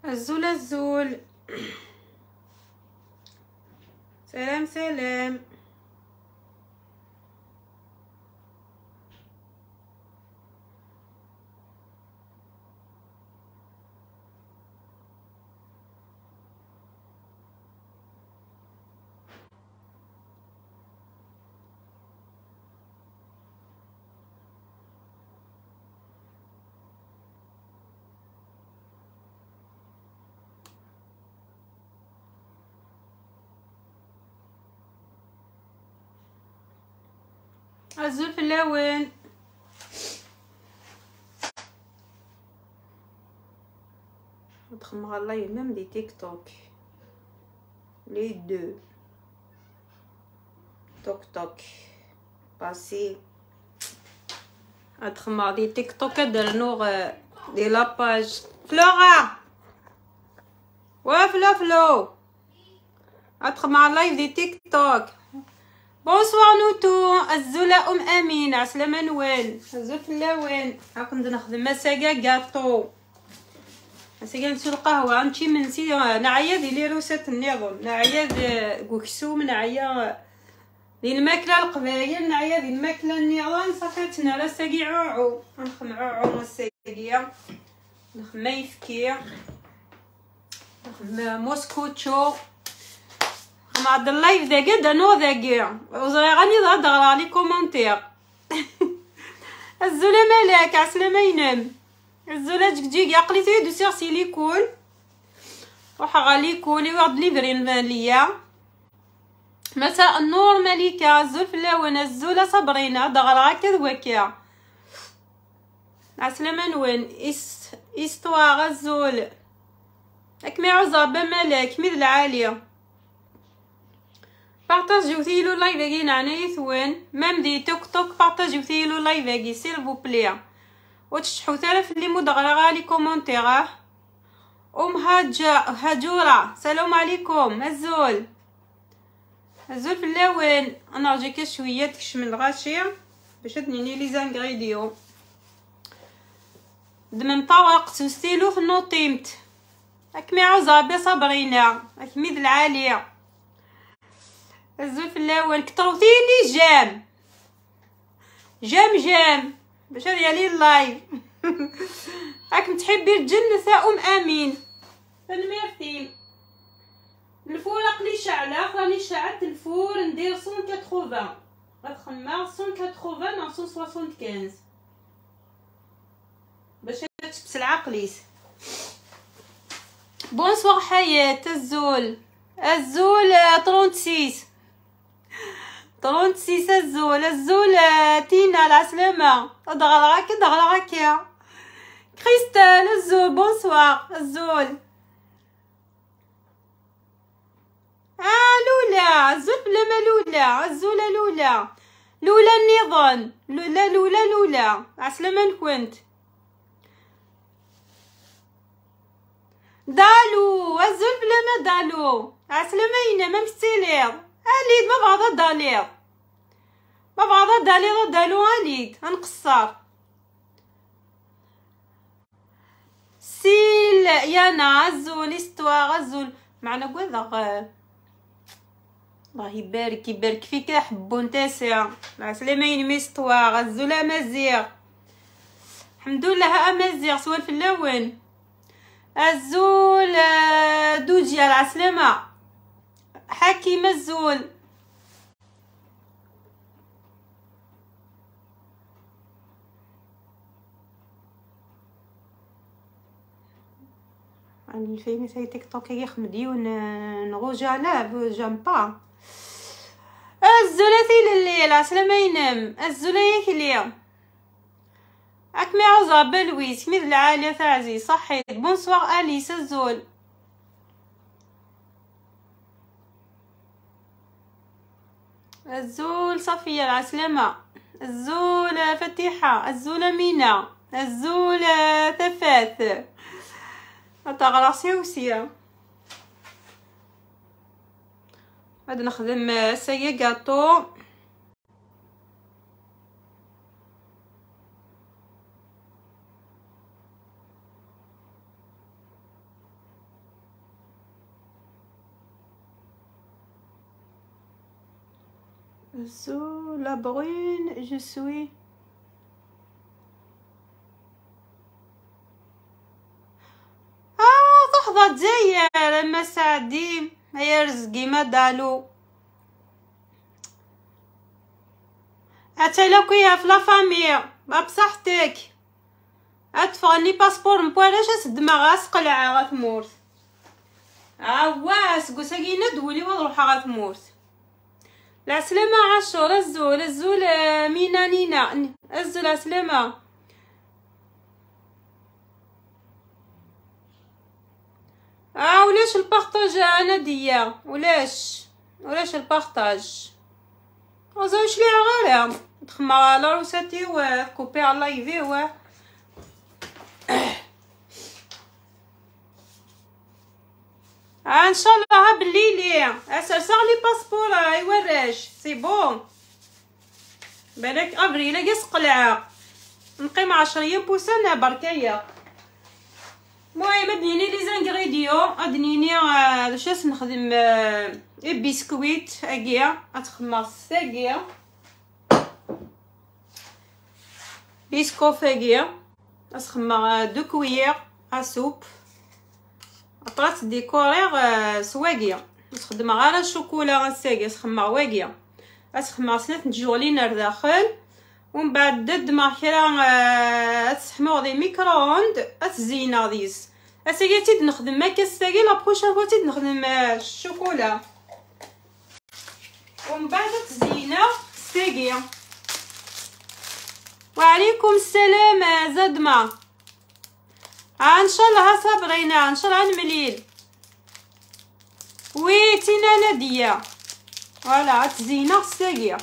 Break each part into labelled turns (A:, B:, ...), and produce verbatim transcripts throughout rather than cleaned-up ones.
A: الزول الزول. سلام سلام. الزول في اللون. ندخل اللايف ميم دي تيك توك لي دو توك توك باسي ادخل دي تيك توك دار نوغ دي لاباج فلورا وفلو فلو ادخل مع اللايف دي تيك توك. بونسوار نوتو. الزولة ام امين عسلامة نوال. الزول في اللون. هاك ندير نخدم مساقا كاطو مساقا نسو القهوة نمشي منسي نعيا ديلي روسة النظام نعيا كوكسوم نعيا ديال الماكلة القبايل نعيا ديال الماكلة النظام صافاتنا لا ساقي عوعو نخم عوعو مساقية نخم مايفكي نخم موسكوتشو مع هاد اللايف داكا دانو داكا وزري غاني نهضر لي كومونتير. الزوله مالك عسلامة ينام. الزوله جيك عقليتي دو سير سيليكون روح غاليكولي واحد ليفرين ليا. مساء النور مليكه. الزول في اللون. الزوله صبرينا دغرا كذوكا عسلامة نوين. اس استواغ الزول اكمي عزابه مالك ميد العاليه. بارطاجيو ثيلو لايف اكي نعناي ثوان مام دي توك توك بارطاجيو ثيلو لايف اكي سيل فو بلي وتشحو ثلاث اللي مدغرا غالي كومونتيغا. ام هاجا هاجورا سلام عليكم. الزول الزول في اللون. انا رجيك شويه تكشم الغاشي باش تنيني لي زانغريديو دم مطاوق ستيلو في نوطيمت اكمي عزابي صبرينا اكمي ذ العاليه. الزول في اللون. كتروتيني جام جام جام باش ديالي اللايف. راكم تحبي الجنة ام امين فنميرتين. الفور لي شعله راني شعلت الفور ندير مية وثمانين غتخمر مية وثمانين نا مية وخمسة باش تبس العقليس. بونسوار حياة. الزول الزول ستة وثلاثين ستة وثلاثين. الزول الزول تينا العسلامة دغرا هكا دغرا هكا. كريستال الزول بونسوار. الزول اه لولا. الزول بلا ما لولا. الزولة لولا لولا النظام لولا لولا لولا عسلامة كنت. دالو الزول بلا ما دالو عسلامة ينا ما مستيلير اليد ما بعضها دالير ما بعضها دالير دالو اليد هنقصر سيل يانا. الزول استواغ الزول معنا قوذا الله يبارك يبارك فيك حبون تاسع العسلامة ينمي استواغ. الزول امازيغ الحمد لله امازيغ سوال في اللون. الزول دوجي العسلامة حكيم. الزول راني فايمه ساي تيك توك يخمديون نغوجا لا جام با. الزول الليل عسلامة ينام. الزول ياك اليوم اكمي عزاب بلويس مثل العالية تعزي صحيت. بونسوار اليس. الزول الزول صفية العسلامة. الزول فتيحة. الزول مينا. الزول تفاث تغرسي وسيا. غادي نخدم سايا كاطو. Sous la brune, je suis. آه تحظى تزاير ما سعدي هيا رزقي ما دالو اتلاقيها في لا فامي بصحتك اتفغني باسبور مبوالاش اسد ما غاسقلع غتمورت عواس قساقينا دولي ونروح غتمورت العسلامة عاشور الزول الزول مينا نينا الزول عسلامة اه ولاش البارطاج انا ديا ولاش ولاش البارطاج وزوج لي غير تخمى على روساتي وكوبي على لايفي و ان شاء الله بالليل اسرسغ لي باسبور يوراش سي بون بالك ابريل قاس قلعه نقيم عشرة ايام بوسانه بركايه المهم ادنيني لي زانغريديون ادنيني شاس نخدم اي بسكويت اكيا اتخمص ساكيا بيسكوف اكيا اسخمر دو كويير ا سوب طرات ديكورير سواقيه نخدم غير الشوكولا غنساقي اسخمر واقيه اسخمر سنات جولين الداخل ومن بعد دد ما كرا تسحمو دي ميكرووند اتزينا ديس اساقي تيد نخدم ما كاستاقي لا بروشين فوا تيد نخدم الشوكولا ومن بعد تزينا ساقيه. وعليكم السلام زدمه ان شاء الله صابرينا ان شاء الله نمليل وي تينا ناديه فوالا تزينا الساقيه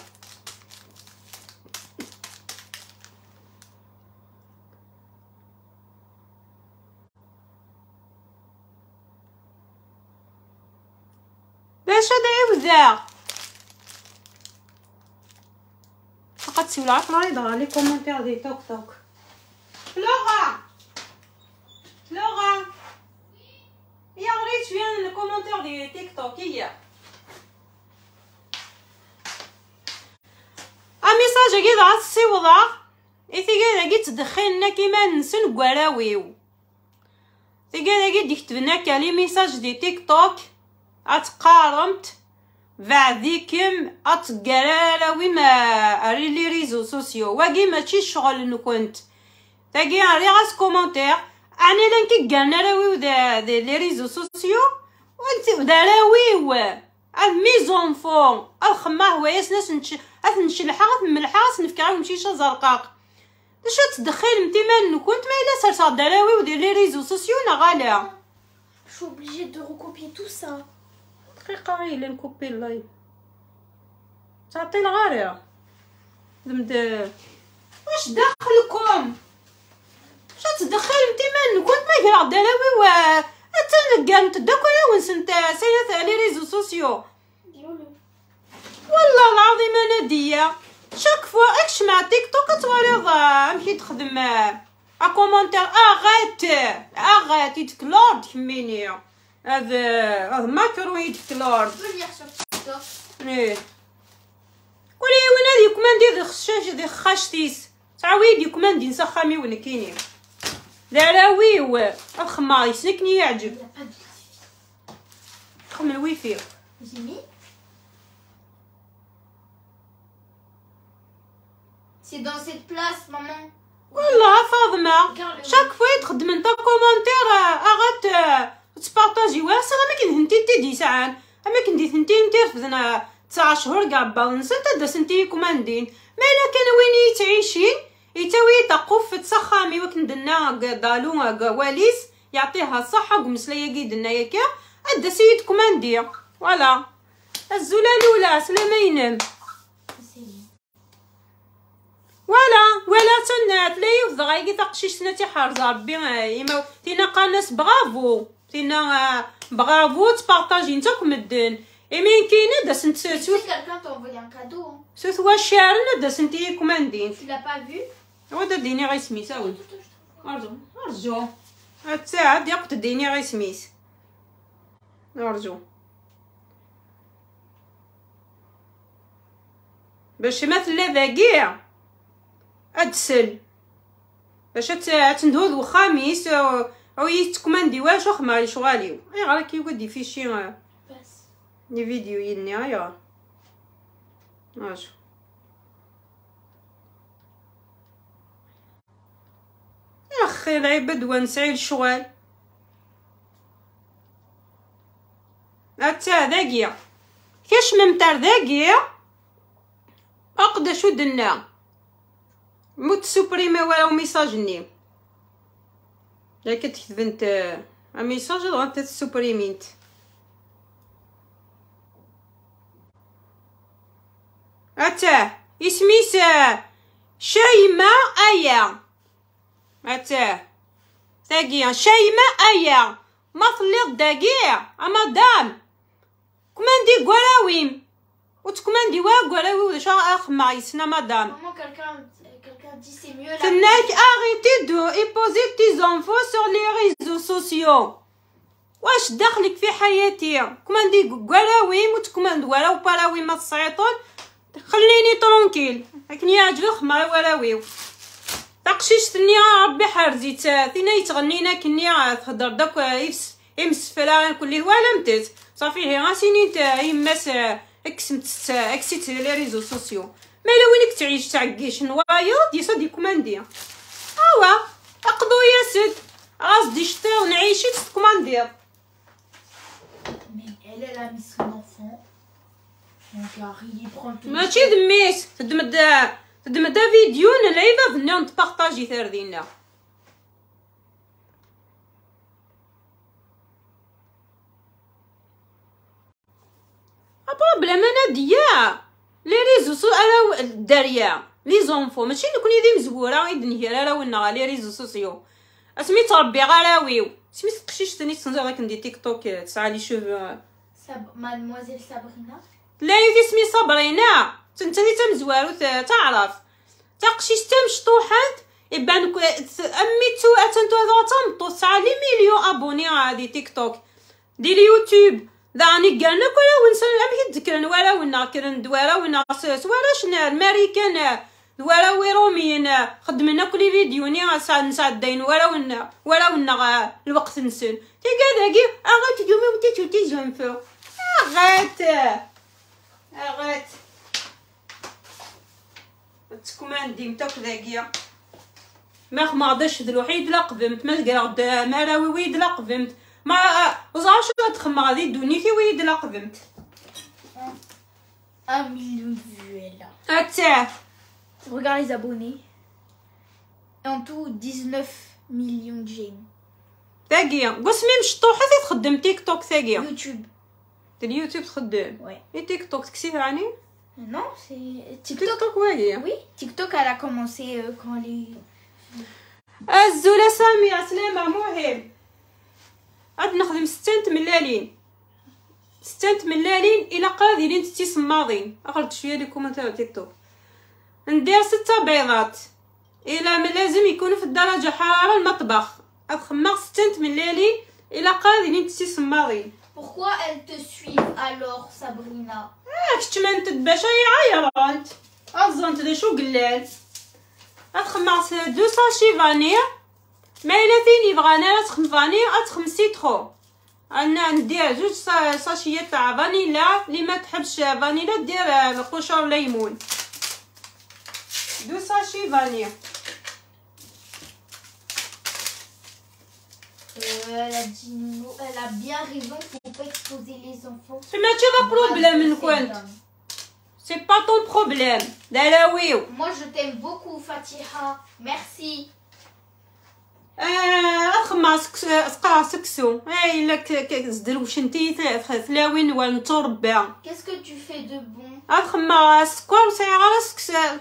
A: باش هذا يبدا فقط سيولي عطلة يضغى لي كومونتير دي توك توك. فلورا فلورا يا غريت شويه الكومونتير دي تيك توك هي ا ميساج كي ضاع السيوضه ايتي كاع كي تدخلنا كيما نسن كواراويو تي كاع كي تكتبنا كالي ميساج دي تيك توك اتقارمت بعديكم اتقراراوي ما لي ريزو سوسيو واقي ماشي الشغل نكونت تاقي ري غاس كومونتير انا لانكي قالنا راويو دا لي ريزو سوسيو وانت دا راويو الميزون فون الخما هو ياسناس نش نشلحها ملحها نفكرها ونمشيش زرقاق باش تدخل انت ما كنت ما الا سرسا دراوي ودير لي ريزو سوسيو نغالا
B: شو اوبليجي دو ريكوبي تو سا
A: دقيقه غير الا نكوبي اللايف تعطي الغاريه دمد واش داخلكم واش تدخل انت ما كنت ما قرا دراوي و انت كانت داكولا ونسنت سيرت على لي ريزو سوسيو والله العظيم انا ديا شاك فوا اكش مع تيك توك توريض امشي تخدم ا كومونتير اغات اغات يتكلورد كميني هذا هذا ماكرو يتكلورد ايه قولي وين هذه كوماندي دي خشاش دي خاشتيس تعاويدي كوماندي نسخامي ولا كاينين دراويو الخمار يسنكني يعجب خم الويفي
B: C'est dans cette place, maman.
A: والله فاطمه شاك فوا تخدم انت كومونتير اغات تبارطاجي واسا ما كاين انت تدي ساعات اما كنتي انت انت فزنا تسعة شهور كاع بالانس انت داس انت كوماندين ما الا كان وين تعيشين يتاوي تقف تسخامي وكندنا دالو واليس يعطيها الصحه ومسليه كيدنا ياك ادا سيد كوماندي فوالا الزوله الاولى سلامينم ولا ولا تنات لا يفضغ يجي تقشيش سنتي حارزه ربي يما تينا قالناس برافو تينا برافو تبارطاجي نتا كمدن ايمين كاينه داس نت سوت
B: quelqu'un t'a envoyé un cadeau.
A: سوت واشارنا داس نتي كوماندين
B: Tu l'as pas vu?
A: ودا ديني غير سميت اول ارجو ارجو الساعه ديال تديني غير سميت ارجو باش مثلا ذاكيع ادسل باش تندهو ذو خميس او يتكماندي واش خماري شغاليو اي غير كي ودي في شي
B: بس
A: دي فيديو يني يا واش يا اخي العباد ونسعي الشغال اتا ذاكيا كاش ممتر ذاكيا اقدا شو دنا موت سوبريمي ولا ميساجني ياك تكتبنت ا ميساج غنت سوبريمينت اتا اسميس شيماء ايا اتا ثاقيا شيماء ايا ما طليت داكيع مدام كوماندي كواراويم وتكوماندي وا كواراوي واش اخما يسنا مدام
B: Maman, quelqu'un quelqu'un dit c'est mieux la
A: تناك arrêtez de imposer tes enfants sur les réseaux sociaux واش دخلك في حياتي كوماندي كواراويم وتكوماند وراو باراويم ما تصيطون خليني ترونكيل لكن يعجبك خما وراويو تقشيش تني ربي حرزي تاثينا يتغنينا كني تهضر داك يمس يمس فلان كل ولا متت صافي هي غاسيني نتا يماس اكسمت اكسيت لي ريزو سوسيو ما الا وينك تعيش تعكيش نوايض يصا دي كوماندي اوا اقضو يا سد غاصدي شطير نعيشي تكوماندير
B: Mais elle, elle a mis son enfant. Mon gars, il y prend tout.
A: ماشي دميس تدمد تدمد فيديو نلعيبه بني نتبارطاجي ثردينا ابا بلا ما ناديا لي ريزو سو انا الداريه لي زونفو ماشي نكون يدي مزوره يد نهير راه ونا لي ريزو سوسيو اسمي تربي غراويو سمي تقشيش تاني تنزل راك ندير تيك توك تسعى لي شوف
B: Sab Mademoiselle Sabrina.
A: لا يدي سمي صابرينا انت اللي تمزوارو تعرف تقشيش تمشطوحات يبان امي تو اتنتو هذا تمطو تسعى لي مليون ابوني غادي تيك توك دي اليوتيوب داني قالنا كل ونسن ام يذكرن ولا ونا كرن دوارا ونا ولا شنا الماريكان دوارا ويروميين خدمنا كل فيديو ني ساعه نسعدين ولا ونا ولا ونا الوقت نسن تي كذاكي اغات يومي وتي تي زنفو اغات اغات تكوماندي متا كذاكيا ما ما غداش الوحيد لا قدمت ما قال ما راوي ويد لا قدمت ما وزعش تخمم غادي الدنيا كي ويد لا قدمت
B: Un million de vues, elle a.
A: اتا
B: Regarde les abonnés. Et en tout, dix-neuf millions de j'aime.
A: ثاقيه قسمي مشطوحه تخدم تيك توك ثاقيه
B: YouTube.
A: اليوتيوب تخدم
B: Ouais.
A: اي تيك توك تكسيت راني
B: Non, c'est
A: تيك
B: TikTok.
A: توك واقيه
B: Oui, TikTok, elle a commencé euh, quand les...
A: الزوله ساميه سلامه مهم غاد نخدم ستة ملالين ستة ملالين الى قادرين تتي صماضين اخرج شويه لي كومنتار تيك توك ندير ستة بيضات الى ما لازم يكونوا في الدرجه حراره المطبخ اخمر ستة ملالين الى قادرين تتي صماضين
B: Pourquoi elles te suivent alors, Sabrina?
A: كنت ما انت باش يعيرونت اظنت ذا شو قلال اخمر دو ساشي فانيا ما الا ثاني بغانا تخم فانيا اتخم سيترو انا ندير جوج ساشيات تاع فانيلا اللي ما تحبش فانيلا دير قشور ليمون دو ساشي فانيا
B: Euh, elle a dit non, elle a bien raison, faut pas exposer les enfants.
A: ماشي با بروبليم نكونت سي با طون بروبليم دالاويو
B: Moi je t'aime beaucoup, Fatiha. Merci.
A: اخما سقا سكسو اي لك زدروش انتي ثلاوين ونتربى
B: Qu'est-ce que tu fais de bon?
A: اخما سكر سيارة سكسو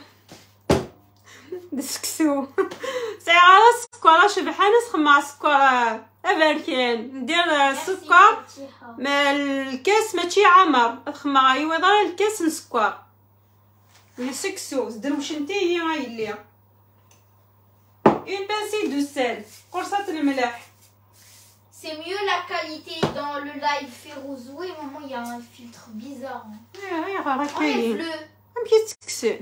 A: سكسو سيارة سكر شبحان سخما سكر اباركين ندير
B: Merci,
A: سكر
B: Fatiha.
A: ما الكاس ماشي عمر اخما ايوا ضر الكاس نسكر سكسو زدروش انتي هي غايلي une pincée de sel قرصة الملح
B: C'est mieux la qualité dans le live Férouzou. Et maman, il y a un filtre bizarre. Hein.
A: ايه غير كاين
B: Enlève-le.
A: كيتكسل.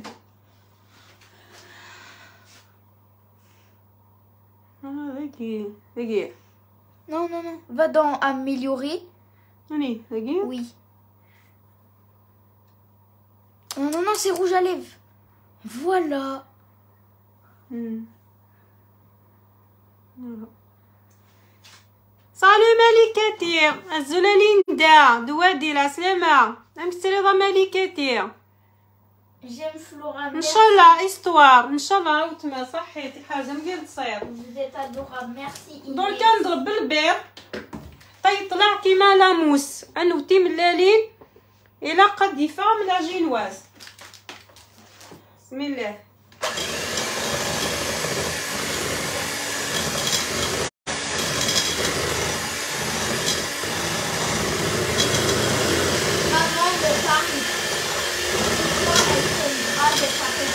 A: اه ذكي ذكي.
B: Non, non, non. Va dans améliorer.
A: هاني ذكي.
B: Oui. Non, non, non, c'est rouge à lèvres. Voilà.
A: Hmm. صالو ملكتي الزوله ليندا دوادي العسلامة امستريضه ملكتي.
B: J'aime Flora.
A: ان شاء الله استوار ان شاء الله راهو تما صحيتي حاجه مدير تصير.
B: Vous êtes adorable. Merci.
A: درك كنضرب بالبيض حتى يطلع كيما لاموس انوتي ملالين الى قد يفهم لا جينواز. بسم الله.
B: Maman de Paris. Moi, elle tiendra de Paris.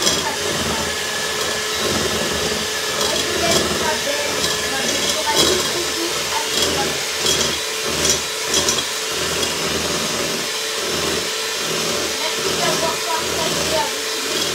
B: Elle vous laisse ma belle. Ma belle Flora, des bisous à toi. Merci d'avoir partagé avec nous.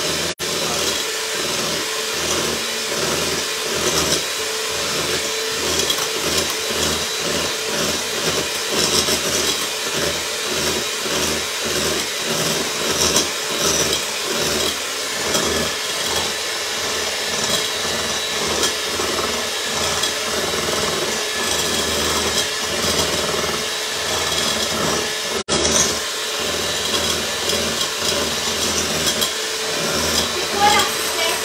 B: C'est quoi la recette?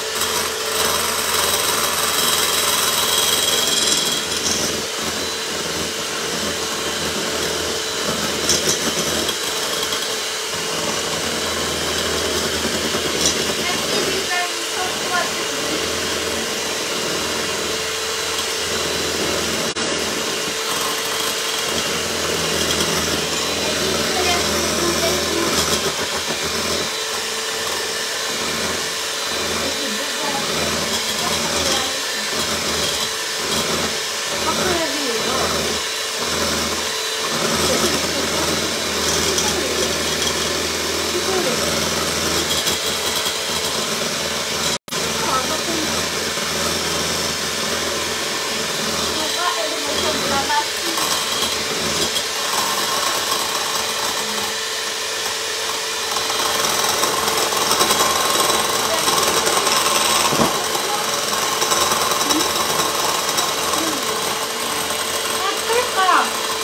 B: Merci les amis, sans toi de Flora, elle ressemble à ma fille.
A: دقيقة.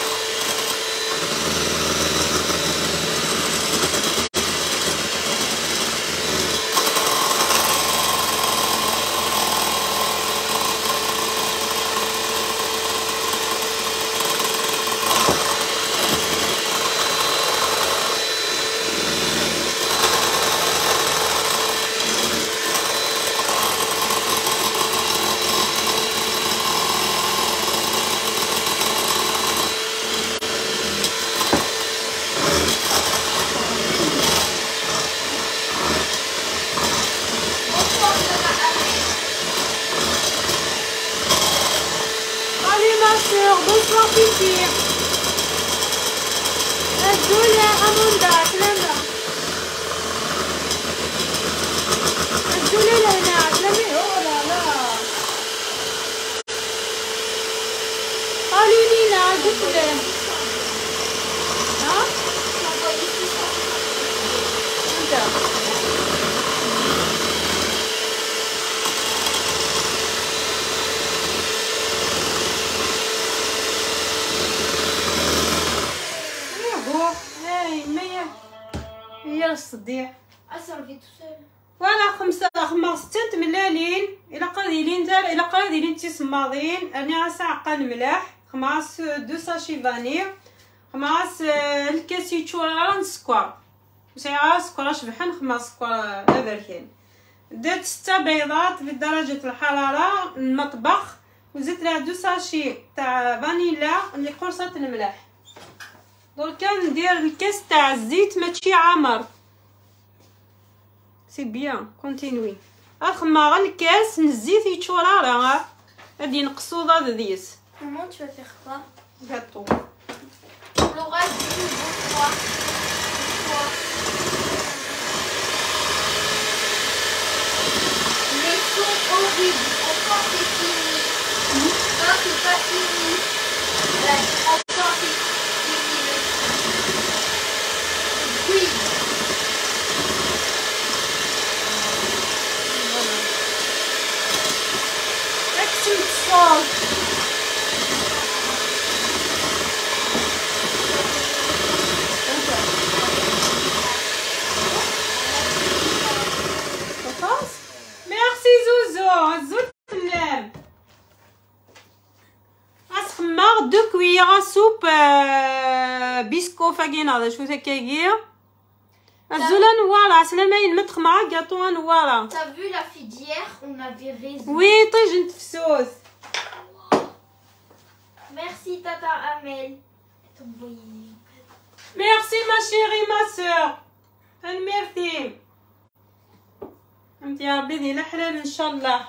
B: Bonsoir, Flora Ahmed.
A: Salut ma soeur, bonsoir Fifi. الزولة أموندا سلامة. الزولة لهنا سلامي. أوه لا لا. قالي لينا قلت له. ها؟ أنت. ياهو هاي مية هي الصديع.
B: Ah, c'est enlevé tout seul.
A: وانا خمسة خمسة ملالين الى قادرين دار الى قادرين تسماضين انا ساعة قل ملاح خماس دو ساشي فاني خماس الكاسي تشوران سكوار ساعة سكوار شبحن خماس سكوار ابركين درت ستة بيضات بدرجة الحرارة المطبخ وزدت لها دو ساشي تاع فانيلا اللي قرصة الملاح. دركا ندير الكاس تاع الزيت ماشي عامر. سي بيان كونتينوي. اخما غا الكاس نزيت يتشورارا غادي نقصو ضاد ديس.
B: Maman, tu vas faire quoi?
A: Gâteau.
B: Flora, dis bonsoir. Bonsoir.
A: بيسكو فاكينا شو هكاكيا الزولا نوارا عسلامة ينمتخ مع كاطو نوارا.
B: T'as vu la fille d'hier, on avait raison.
A: وي طيجن تفسوس.
B: Merci tata Amel.
A: Merci ma chérie ma sœur. merci. انت يا ربي ديال الحلال ان شاء الله.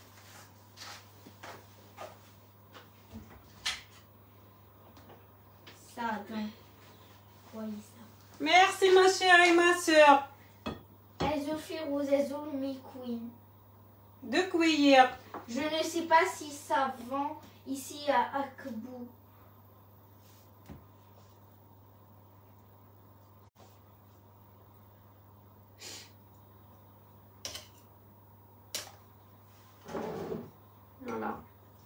B: Ça donc. Oui ça.
A: Merci ma chérie ma sœur.
B: Azul Firouz, Azul Mi Queen.
A: Deux cuillères.
B: Je ne sais pas si ça vend ici à Akbou.
A: Voilà.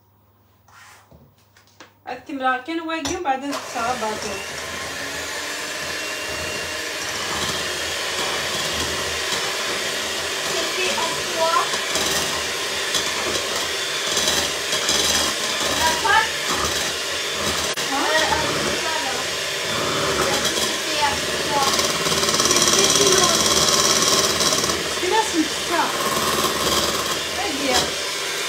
A: التمرة كان واقي وبعدين تصاباتو.
B: C'était en quoi? La pâte? Euh, avec ça là. C'était à quoi? C'était du long.
A: كده سمسكة. واقية.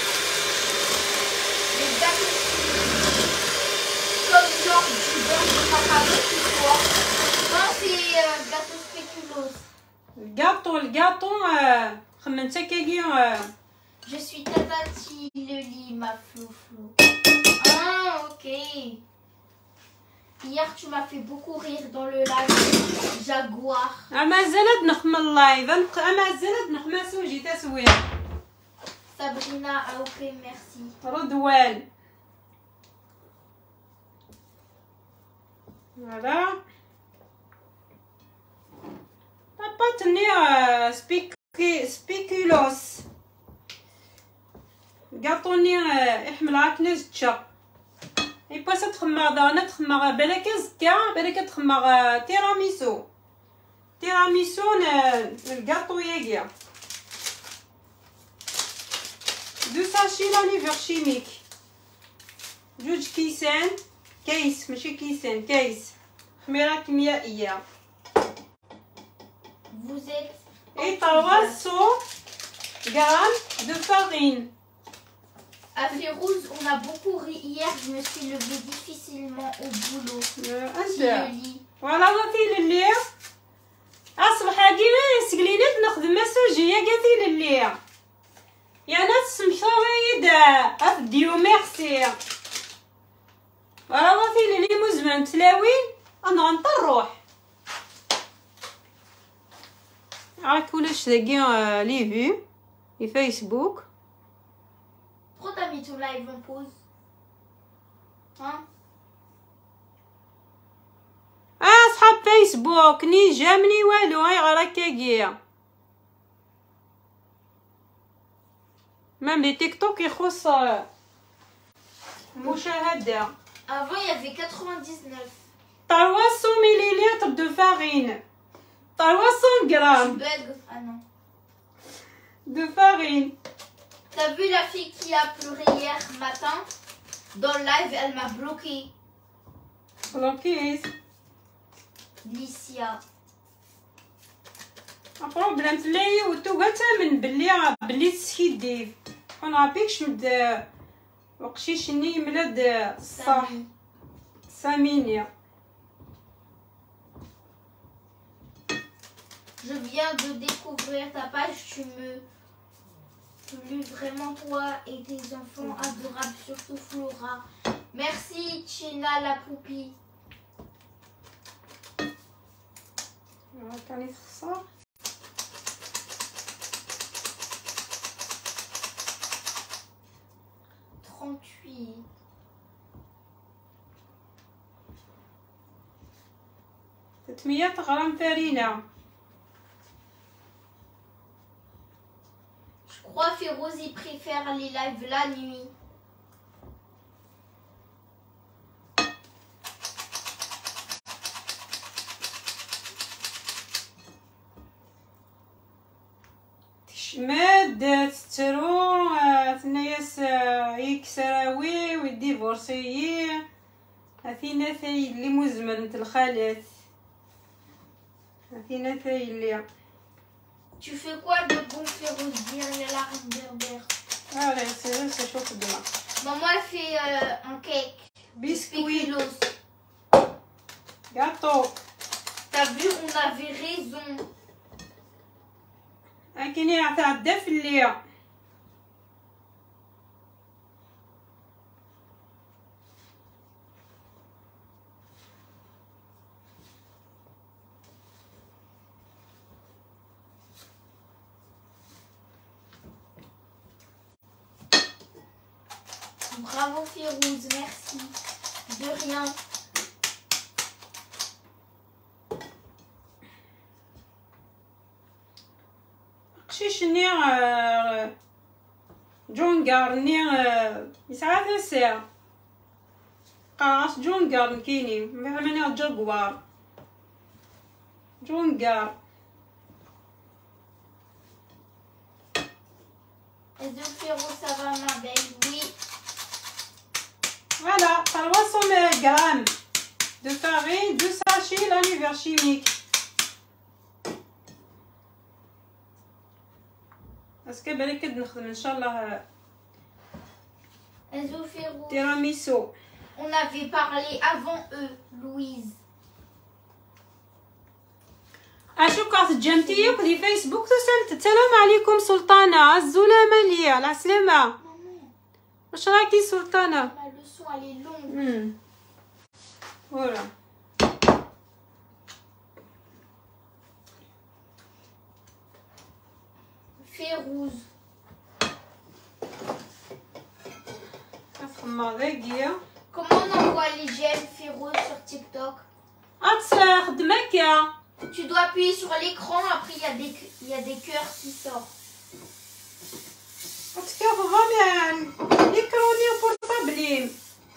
B: Les gâteaux comme genre du beurre de cacahuète ou quoi? Non, c'est euh, gâteau spéculoos.
A: الكاطو الكاطو خمنت هكاكي.
B: Je suis Tata Tileli, ma flouflou. Ah, ok. Hier, tu m'as fait beaucoup rire dans le live Jaguar.
A: مازالت نخمم اللايف مازالت نخمم سوجي تسويق.
B: Sabrina, ah ok, merci.
A: رضوان. Voilà. Papa tenir spécu spéculoos. قاطوني احمل عاكنا زتشا. اي باسا تخمر دانا تخمر بالك زكا بالك تخمر تيراميسو. تيراميسو الكاطو ياكيا. دو ساشي لانيفر شيميك. جوج كيسان كيس ماشي كيسان كيس خميرة كيميائية.
B: Vous êtes...
A: Et trois cents grammes de farine.
B: À Férouz, on a beaucoup ri hier. Je me suis levée difficilement au boulot. Tileli.
A: Voilà غطي الليل. أصبح كيما سقلينات نخدم مسوجية قاثي الليل. يا ناس سمشاويد أفديو ميرسي. ولا غطي اللي مزمن تلاوين أنا غنطر روح. راك ولاش داكي لي فيو لي فيسبوك.
B: Pourquoi t'as mis ton live en pause? Hein?
A: اه صحاب فيسبوك ني جامني والو هاي غير هكاكيا. مام لي تيك توك يخص مشاهدة.
B: Avant, il y avait quatre-vingt-dix-neuf.
A: trois cents millilitres de farine. trois cents
B: Tu
A: grammes
B: bugs? Ah non.
A: de farine.
B: T'as vu la fille qui a pleuré hier matin? Dans le live, elle m'a bloqué.
A: بلوكيس.
B: Licia.
A: بروبليم تلاقي وتوقع من بلي بلي تسكيدي. كون عبيكش مد وقشيش ني ملاد الصح.
B: Samy.
A: سامينيا.
B: Je viens de découvrir ta page. Tu me plus vraiment toi et tes enfants adorables, surtout Flora. Merci China la poupie.
A: كان يخسر.
B: trente-huit.
A: ثلاثمية غرام فرينة.
B: Je crois que Rosie préfère les lives la nuit.
A: تشماد تترو ثناياس يكسراوي ويديفورسيي أثينا ثاي اللي مزمر نت الخالات. أثينا ثاي اللي.
B: Tu fais quoi de bon Férouz? Dire il y a la reine berbère.
A: Ah là, c'est vrai, c'est chaud de là.
B: Maman elle fait euh, un cake.
A: Biscuit.
B: Spéculoos.
A: Gâteau.
B: T'as vu, on avait raison.
A: أكيني أتعدى في الليل.
B: Bravo Férouz, merci. De rien.
A: قشيش نير جونغار نير يسعى ثساع قاس جونغار كيني معنى جوغوار جونغار.
B: Est-ce que Férouz ça va ma belle? Oui.
A: Voilà, trois cents grammes de farine, deux sachets l'univers chimique. Est-ce que بالك نخدم إن شاء الله
B: Est-ce que Férouz?
A: تيراميسو.
B: On avait parlé avant eux, Louise.
A: أشوف كاس جنتي في فيسبوك تسألت السلام عليكم سلطانة الزولة مالية على السلامة. واش راكي سلطانة؟
B: Ma leçon elle est longue.
A: امم voilà.
B: Férouz.
A: أفهم ذاكية.
B: Comment on envoie les j'aime Férouz sur TikTok?
A: أتصل خدمك يا.
B: Tu dois appuyer sur l'écran, après il y a des il y a des cœurs qui sortent.
A: أتكاف ضمان يكروني بورطابلين.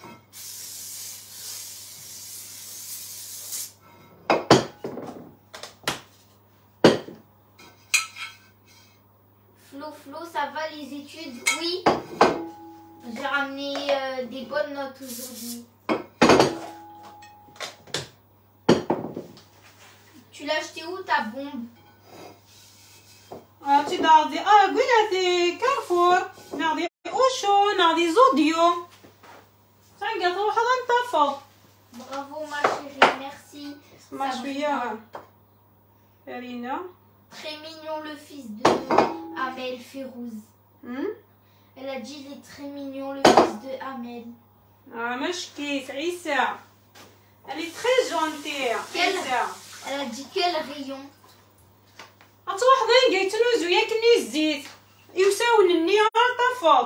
B: Flo Flo, ça va les études? Oui. J'ai ramené euh, des bonnes notes aujourd'hui. Tu l'as acheté où ta bombe?
A: أتي ناضي آه قلنا كارفور ناضي أوشو ناضي زوديو. تنقط واحد انطفى.
B: Bravo ma chérie, merci.
A: ما
B: Ça
A: شوية
B: va.
A: فرينة.
B: Très mignon le fils de Amel Férouz.
A: هم
B: Elle a dit il est très mignon le fils de Amel.
A: آه مشكيت عيسى. Elle est très gentille.
B: Quelle-
A: عيسى.
B: Elle a dit quel rayon?
A: عطا وحدين قايت نوزو ياكلني الزيت يساون النية طفى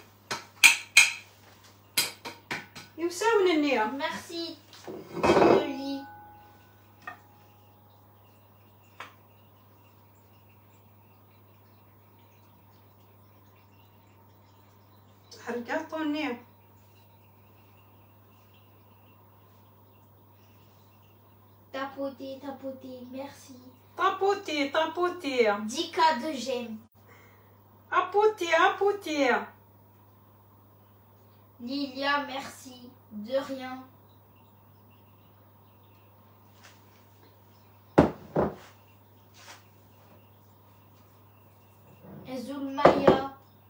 A: يساون النية.
B: Merci. Je lis.
A: حرقاتو النية.
B: Tapoter, tapoter, merci.
A: طابوتي طابوتي
B: dix K de j'aime.
A: أبوتي أبوتي.
B: Lilia, merci. De rien. Zulmaya.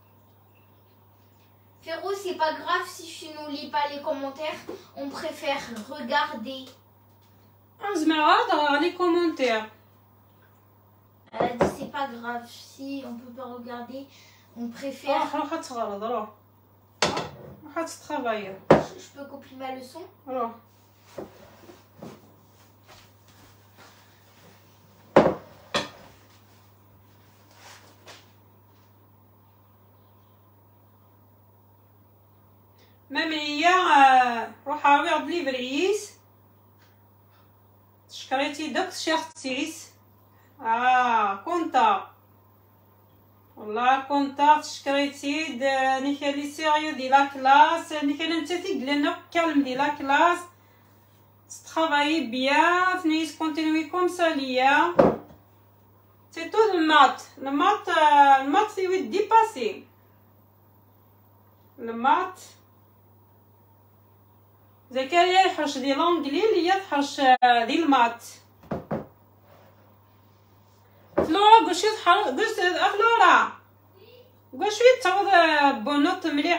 B: Férouz, c'est pas grave si tu nous lis pas les commentaires. On préfère regarder.
A: أزمع هذا لي كومونتير.
B: Elle a dit c'est pas grave si on peut pas regarder. On préfère.
A: روح روح تغرض روح روح تتخباير
B: Je, je peux copier ma leçon.
A: روح. مامية روح عاوي عضلي بالعيس شكريتي داك شيختيس. اه كونتا والله كونتا شكريتي نيكالي سيريو دي لا كلاس نيكالي نتاتي لنا كالم دي لا كلاس travailler bien venez continuer comme ça Lia. C'est tout le maths le maths euh, le maths c'est huit dépassé le maths زكريا يحوش دي لونجلي اللي يحوش دي المات. فلورا قشي تحوش قشت فلورا قشي تعوض بونوت مليح.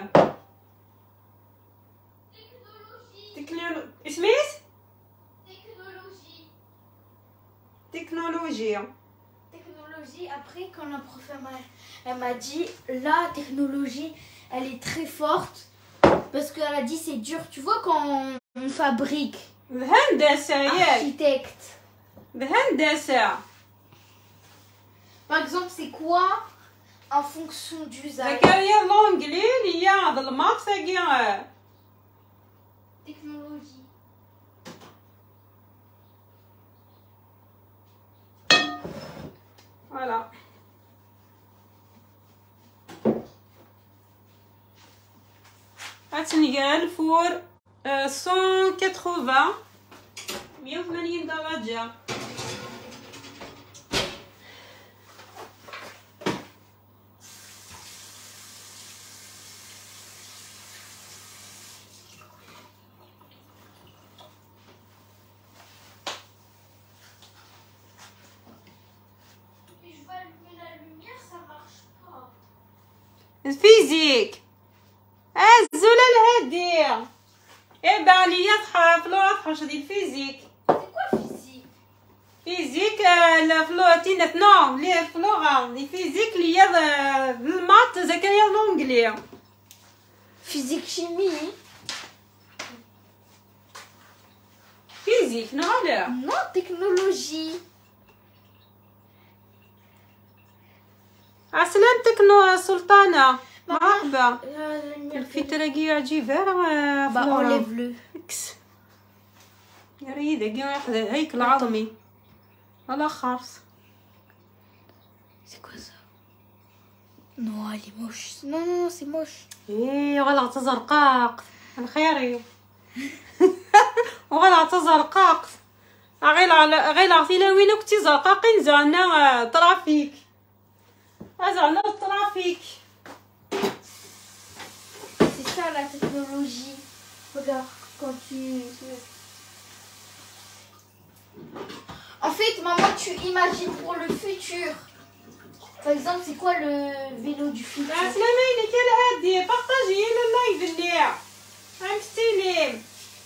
A: تكنولوجي اسميس
B: Technologie.
A: تكنولوجيا.
B: Technologie, après quand la prof elle m'a- elle m'a dit la technologie elle est très forte parce qu'elle a dit c'est dur, tu vois quand on, on fabrique
A: الهندسة ياك
B: architecte
A: الهندسة.
B: par exemple c'est quoi en fonction d'usage.
A: زكريا لونجلي اللي هاد المات ثاقي.
B: Technologie.
A: Voilà. هاتنقال فور مية وثمانين مية وثمانين درجة.
B: Mais je vais allumer la lumière, ça marche pas.
A: الفيزيك الزولة الهادية إبا عليا تحف فلورا تحوش دي الفيزيك.
B: C'est quoi physique?
A: فيزيك لا فلورتينات نو لي فلورا دي فيزيك اللي هي المات زكريا لونجلي.
B: Physique chimie.
A: فيزيك نو لا
B: Non, technologie.
A: عسلامتك نو سلطانة مرحبا.
B: La lumière.
A: الفترة عجيبة راه
B: Bah enlève-le.
A: اكس يا ريدة كاع هيكل عظمي على خرص.
B: C'est quoi ça? Non, elle est moche. Non, non, non, c'est moche.
A: ايه غلط زرقاق الخيري وغلط زرقاق غير على غير عرفتي لا وين كنتي زرقاقين زعنا ترافيك زعنا الترافيك.
B: C'est ça la technologie. Regarde, quand tu... En fait, maman, tu imagines pour le futur. Par exemple, c'est quoi le vélo du futur?
A: عسلامة لك يا الهادي بارطاجي اللايف اللي عم تستلم.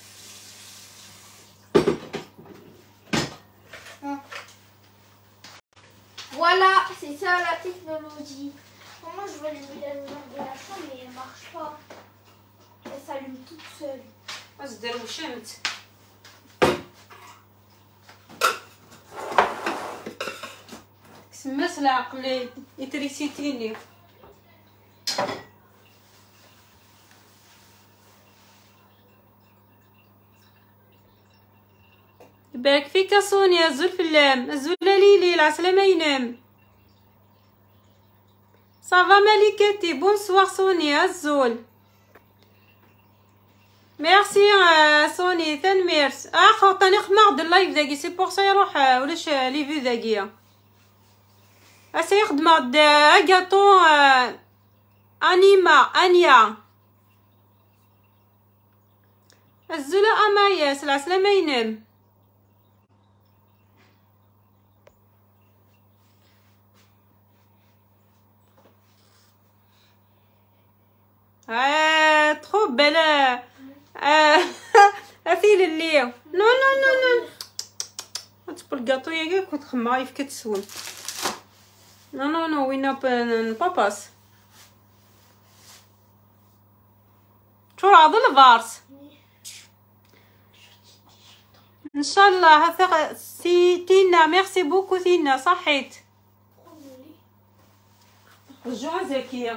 B: Voilà, c'est ça la technologie. Maman, je veux allumer la lumière de la chambre, mais elle marche pas. Elle s'allume toute seule.
A: أصدر وشمت. سمس العقل إتريسيتيني. يبارك فيك يا سونيا الزول في اللام الزول ليلي العسلامة ينام. صافا ملكتي بونسوار سونيا الزول. ميرسي سوني ثان ميرس. اه خاطاني خماغد اللايف داكي سي بور سا يروح ولاش لي فيو داكيا اسا يخدم هاد اكاطو انيما انيا الزولا اماياس العسلامة ينام. اه تخو بلا اه اثيل اللي نو نو نو نو تبل كاطو ياك كنت خمايف كتسون. نو نو نو وين باباس شو راضي الفارس ان شاء الله. هثق سي تينا ميرسي بوكو تينا صحيت رجوع زكية.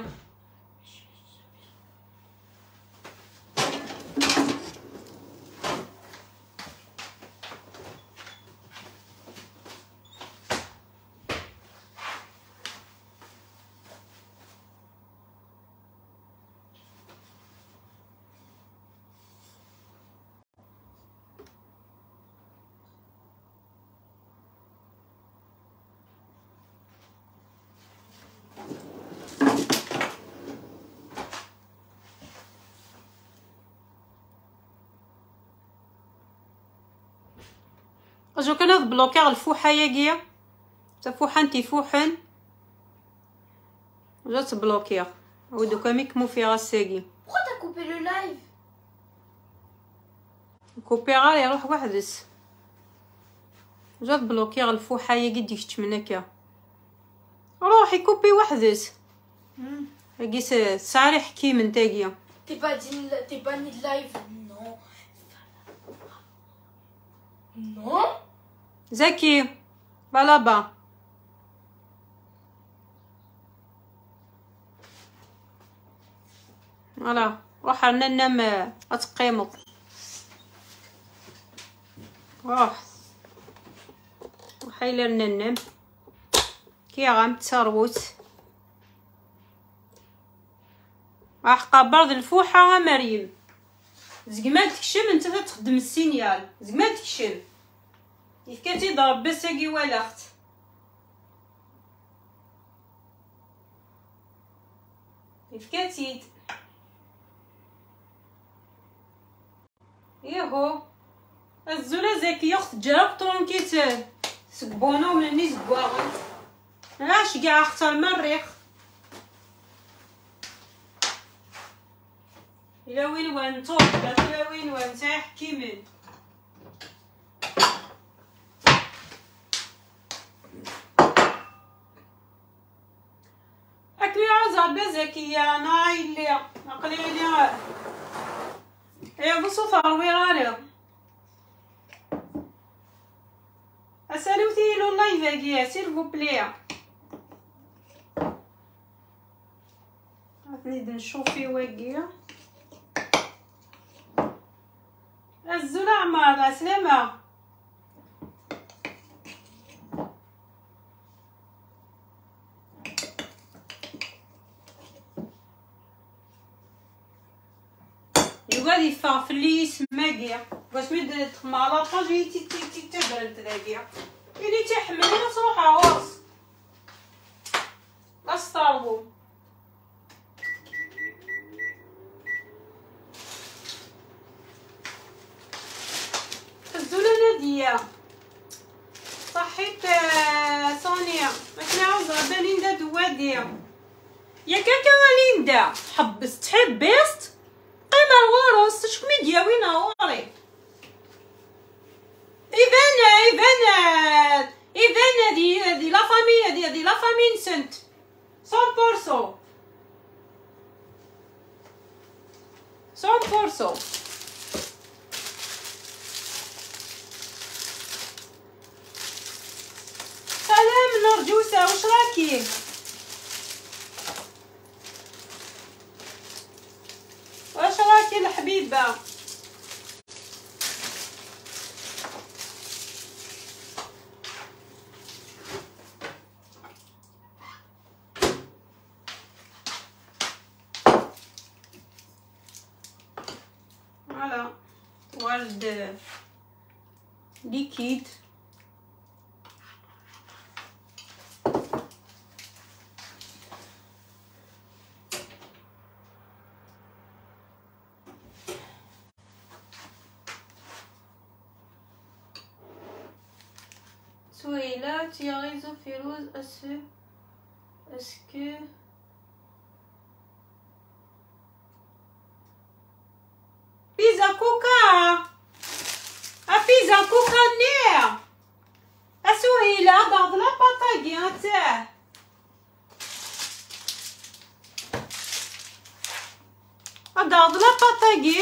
A: جو كان بلوكيغ الفوحه ياكيا تفوحه انتي فوحن جات بلوكيغ ودوكا ميكمو فيها الساقي.
B: Pourquoi t'as coupé le live?
A: كوبيغا يروح وحدس جات بلوكيغ الفوحه ياكي ديكت من هكا روحي كوبي وحدس قيس ساري حكي من تاقيه.
B: T'es pas dit, t'es pas ni de live? Non. Non.
A: زكي بلابا فوالا روح ننام اتقيمط روح وحيلا ننام كي غام تسروت راح قبرض الفوحه مريم زقما تكشم انت تخدم السينيال زقما تكشم يفكاتي ضرب بساقي ولا اخت يفكاتي ياهو الزوله زكيه اخت جرب طونكيت سكبونو من النيز بواغي علاش كاع اختار مريخ الى وين وين طوب الى وين وين تاح كيمن اكلي عزا زكيه ناي اللي عقلي لي يا بصو ثروي غاري اسالوتي لو لايف هاكيا سير فو بلي نريد نشوفي واقيه الزوله عمار سلامه يقعد يفا في اللي يسماكيا باش ميد تخمع على طاج تي تي تي تبرد ذاكيا اللي تحمل انا تروح عواص استربو الزوله ناديه صحيت صونيا ماكنا عاوزه بليندا دواديه يا كاكا وليندا حبست حبست قيمة الغروس شكون ميديا وين هوري ايفانا ايفانا ايفانا دي دي لا فامي دي دي لا فامي نسنت مية بالمية مية بالمية سلام نرجوسة واش راكي واش راكي الحبيبه فوالا ورد ليكيد Souhaila, tu as raison, Férouz, à ce... Est-ce que... Pizza Coca! A pizza Coca نير! A Souhaila, ضغط لا بطاقي تاع ضغط لا بطاقي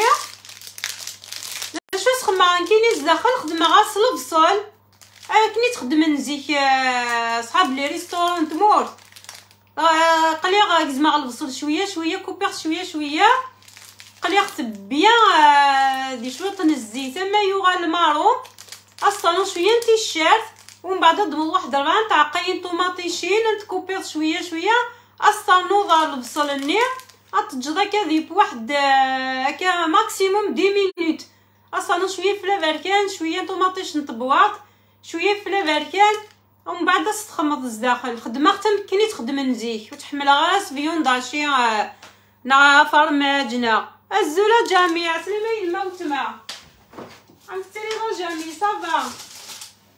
A: شو سخمة كاين داخل خدمة غاصل بصل كني تخدم نزيك صحاب لي ريستورون تمور قلي غازما غلبصل شويه شويه كوبير شويه شويه قلي خصب بيان دي شويه الزيت اما يوغا المارو اصلا شويه انت الشارت ومن بعد ضم واحد ربعه تاع قاين طوماطيشين تكوبير شويه شويه اصلا نوضع البصل النير اتجدا كذي بواحد هكا ماكسيموم عشرة مينوت اصلا شويه فلا بركان شويه طوماطيش نطبواط شويه فلا بركان ومن بعد تخمط الزداخل الخدمه حتى كني تخدم نزيك وتحمل غاس فيون داشي نا فرماجنا الزوله جميع سليمه الموت مع عم تري جميع صافا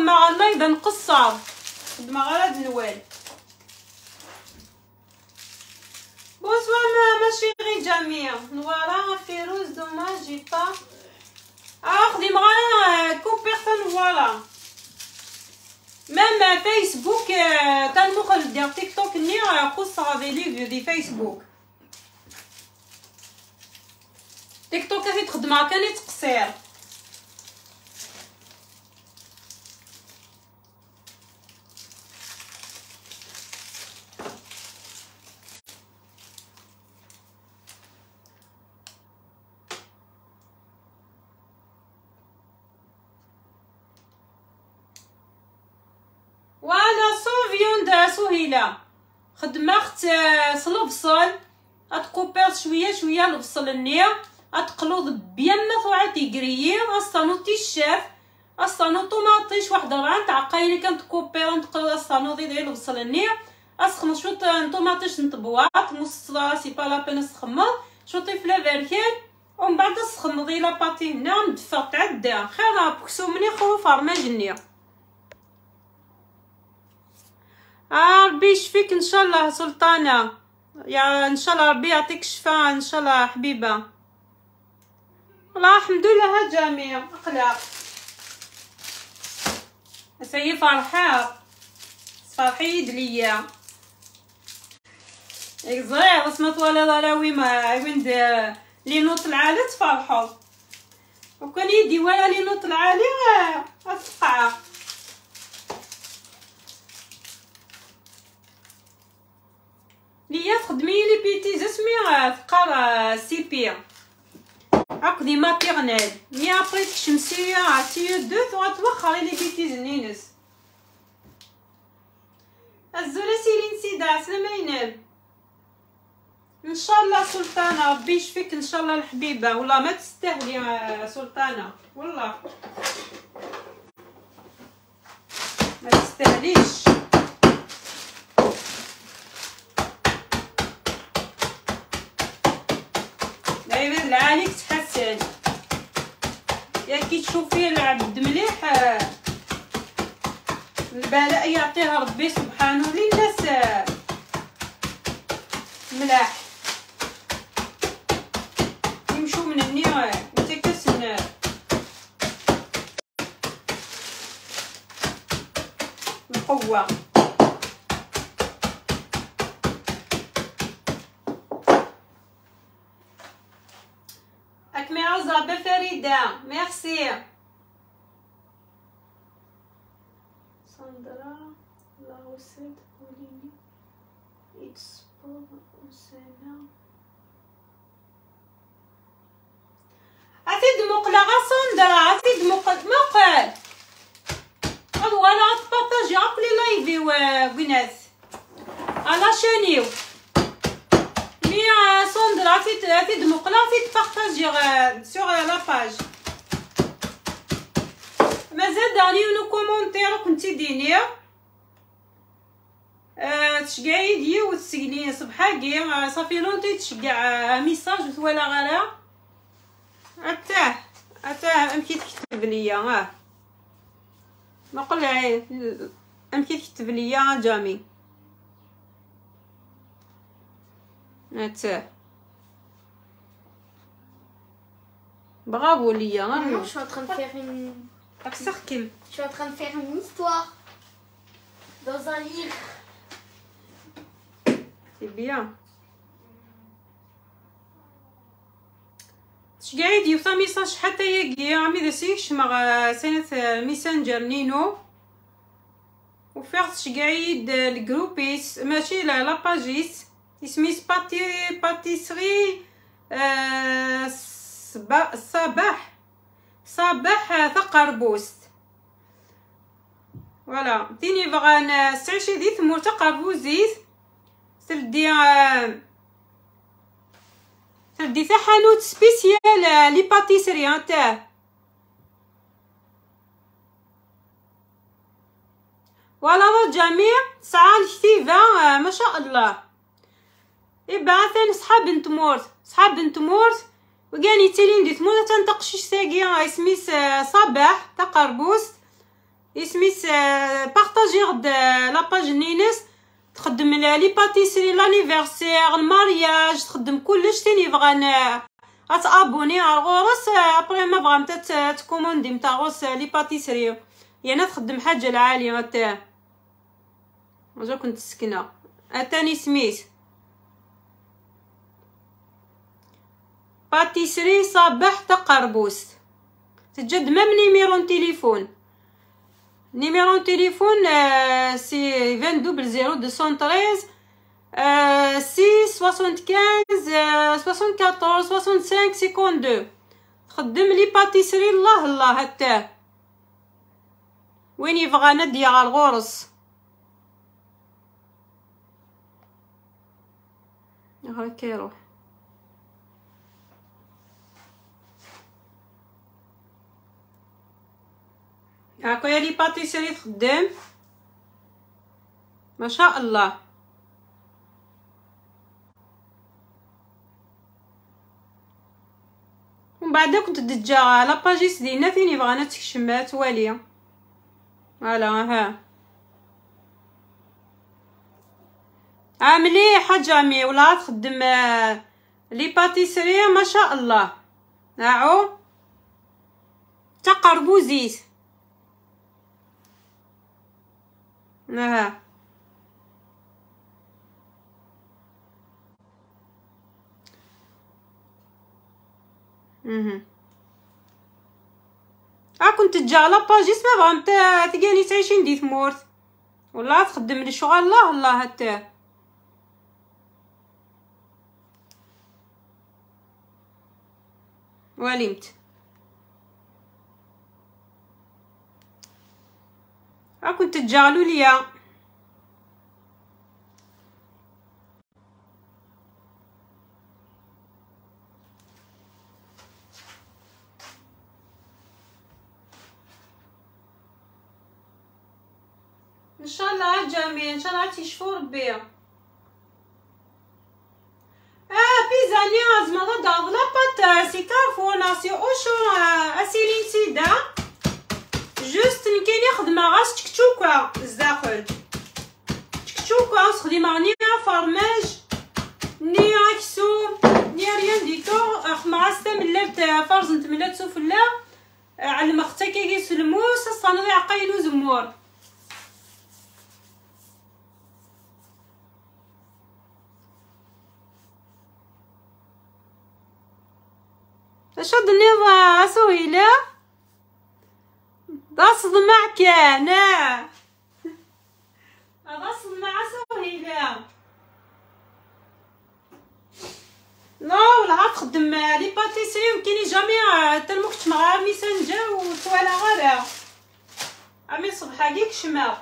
A: خدمة على اللايف نقصر خدمة غير هاد النوال. بونسوار ما ماشي غير جميع نوارا فيروز دوماج جي با اخدم غير كون بيرسون فوالا. ميم فيسبوك تنمخرج ديال تيك توك ني قصة دي ليفيو دي فيسبوك. تيك توك كيف تخدمها كان تقصير. وانا صوفيون دا سهيله خدمه خت صلبصل اتكوبير شويه شويه البصل النيا اتقلوض بيان مثوعه تيغريي اصانوطي الشاف اصانو طوماطيش واحد ربعه تاع قايله كانت كوبير نتقلوض اصانوطي ديال البصل النيا اسخن شو طوماطيش نطبواط نص سي با لا بين نسخمر شوطي في لافيركين ومن بعد نسخمضي لا باتي هنا ندفع تعدا خير بكسو مني خو فرماج النيا. آه ربي يشفيك ان شاء الله سلطانه يا ان شاء الله ربي يعطيك الشفاء ان شاء الله حبيبه. والله الحمد لله هالجميع اقلق سي فرحه فرحي دليا اكزاي رسمت ولا ضراوي ما وين لي نوط العالي تفرحوا وكان يدي ولا لي نوط العالي اتقع. ليا تخدمي لي بيتيز اسمي تقرا سي بي عقدي ماتيرنيل مي ابري تشمسي عتي دو توخري لي بيتيز نينس. الزوله سيرين سيدا عسلامة ينام ان شاء الله سلطانه ربي يشفيك ان شاء الله الحبيبه. والله ما تستاهلي يا سلطانه والله ما تستاهليش. دايما العاليك تحسن يا كي تشوفي العبد مليح البلاء يعطيها ربي سبحانه للناس ملاح يمشوا من النير يتكسن القوة. أكمل عزة فريدة ميرسي ساندرا لا وسيد وليني إكسبور أسانا أتيد مقلة ساندرا أتيد مقل مقل أو أنا أتبطاجي أقلي لايفي وبنات على شانيو مي ساندرا أتيد أتيد مقلة أتيد بارطاجي سور لا باج مازال داني نو كومونتير كنتي ديني أه تشجعي دي وتسقلي صبحاكي صافي لونتي تشجع ميساج ولا غير اتاه اتاه امشي تكتب ليا اه ما قول لي امشي تكتب ليا جامي اتاه برافو ليا
B: Non, je suis en train de faire une...
A: أكسركل
B: Je suis en train de faire une histoire dans un livre.
A: C'est bien. تشجعي ديوثا ميساج حتى يجي عمي دسيكش مع سنة ميسنجر نينو وفيغ تشجعي الجروبيس ماشي لا لاباجيس اسميس باتي باتيسري آه صباح صباح ثقربوست فوالا تيني بغا نستعيشي دي ثمور تقربوزيت تردي تردي ثا حانوت سبيسيال لي باتيسري تاع فوالا الجميع ساعة الكتيبة ما شاء الله إبعثن صحاب بنت مورت صحاب بنت مورت وكاني تيلين دي ثمور تنتقشيش ساقي اسميس صباح تقربوست اسميس بارطاجي غد لاباج نينس، تخدم لي باتيسري لانيفرسير المارياج، تخدم كلش تاني بغان اتابوني على الغرس ابري ما بغا متى تكوموندي متاع غوس لي باتيسري، يعني تخدم حاجه العاليه تاع واجا كنت سكنه اتاني سميت باتيسري صباح تقربوس، تجد ميم نيميرو تليفون، نيميرو تليفون آه سي عشرين صفر صفر مئتين وثلاثة عشر ستة خمسة وسبعين أربعة عشر خمسة وستين خمسة وخمسين. تخدم لي باتيسري الله الله حتى وين يبغى نديا على الغرس هاكا يروح. هاكا لي باتيسري تخدم ما شاء الله. ومن بعد كنت دجا لاباجيس ديالنا فين يبغانا تكشم تواليه فوالا. ها اه مليحه جامي ولا تخدم لي باتيسري ما شاء الله. ناعو تقربو زيت ها اها اه كنت تجا لاباجيس ما بغا نتا تلقاني تعيشين دي ثمورت ولا تخدم لي شغل الله الله حتى وليمت. اه كنت تجالو ليا ان شاء الله جميع ان شاء الله تشفو ربي. اه بيزاني ازما دا دافلا بات سي كارفونا سي اوشو اسيلين سيدا جوست نكاين يخدم غاس تكتوكا الزاخل تكتوكا نخدم ني فرماج ني اكسو ني ريان ديتو مع استملت فرز نتملت سفلا على مختك كي سلموس صنوي عقايل وزمور. اشد نيضا سهيله ضاصد معك انا ضاصد مع سهيله لا ولا تخدم لي باتيسري وكيني جامي تلمو كنت مع ميسنجر وتوالا غادا عمي صبحا كيك شما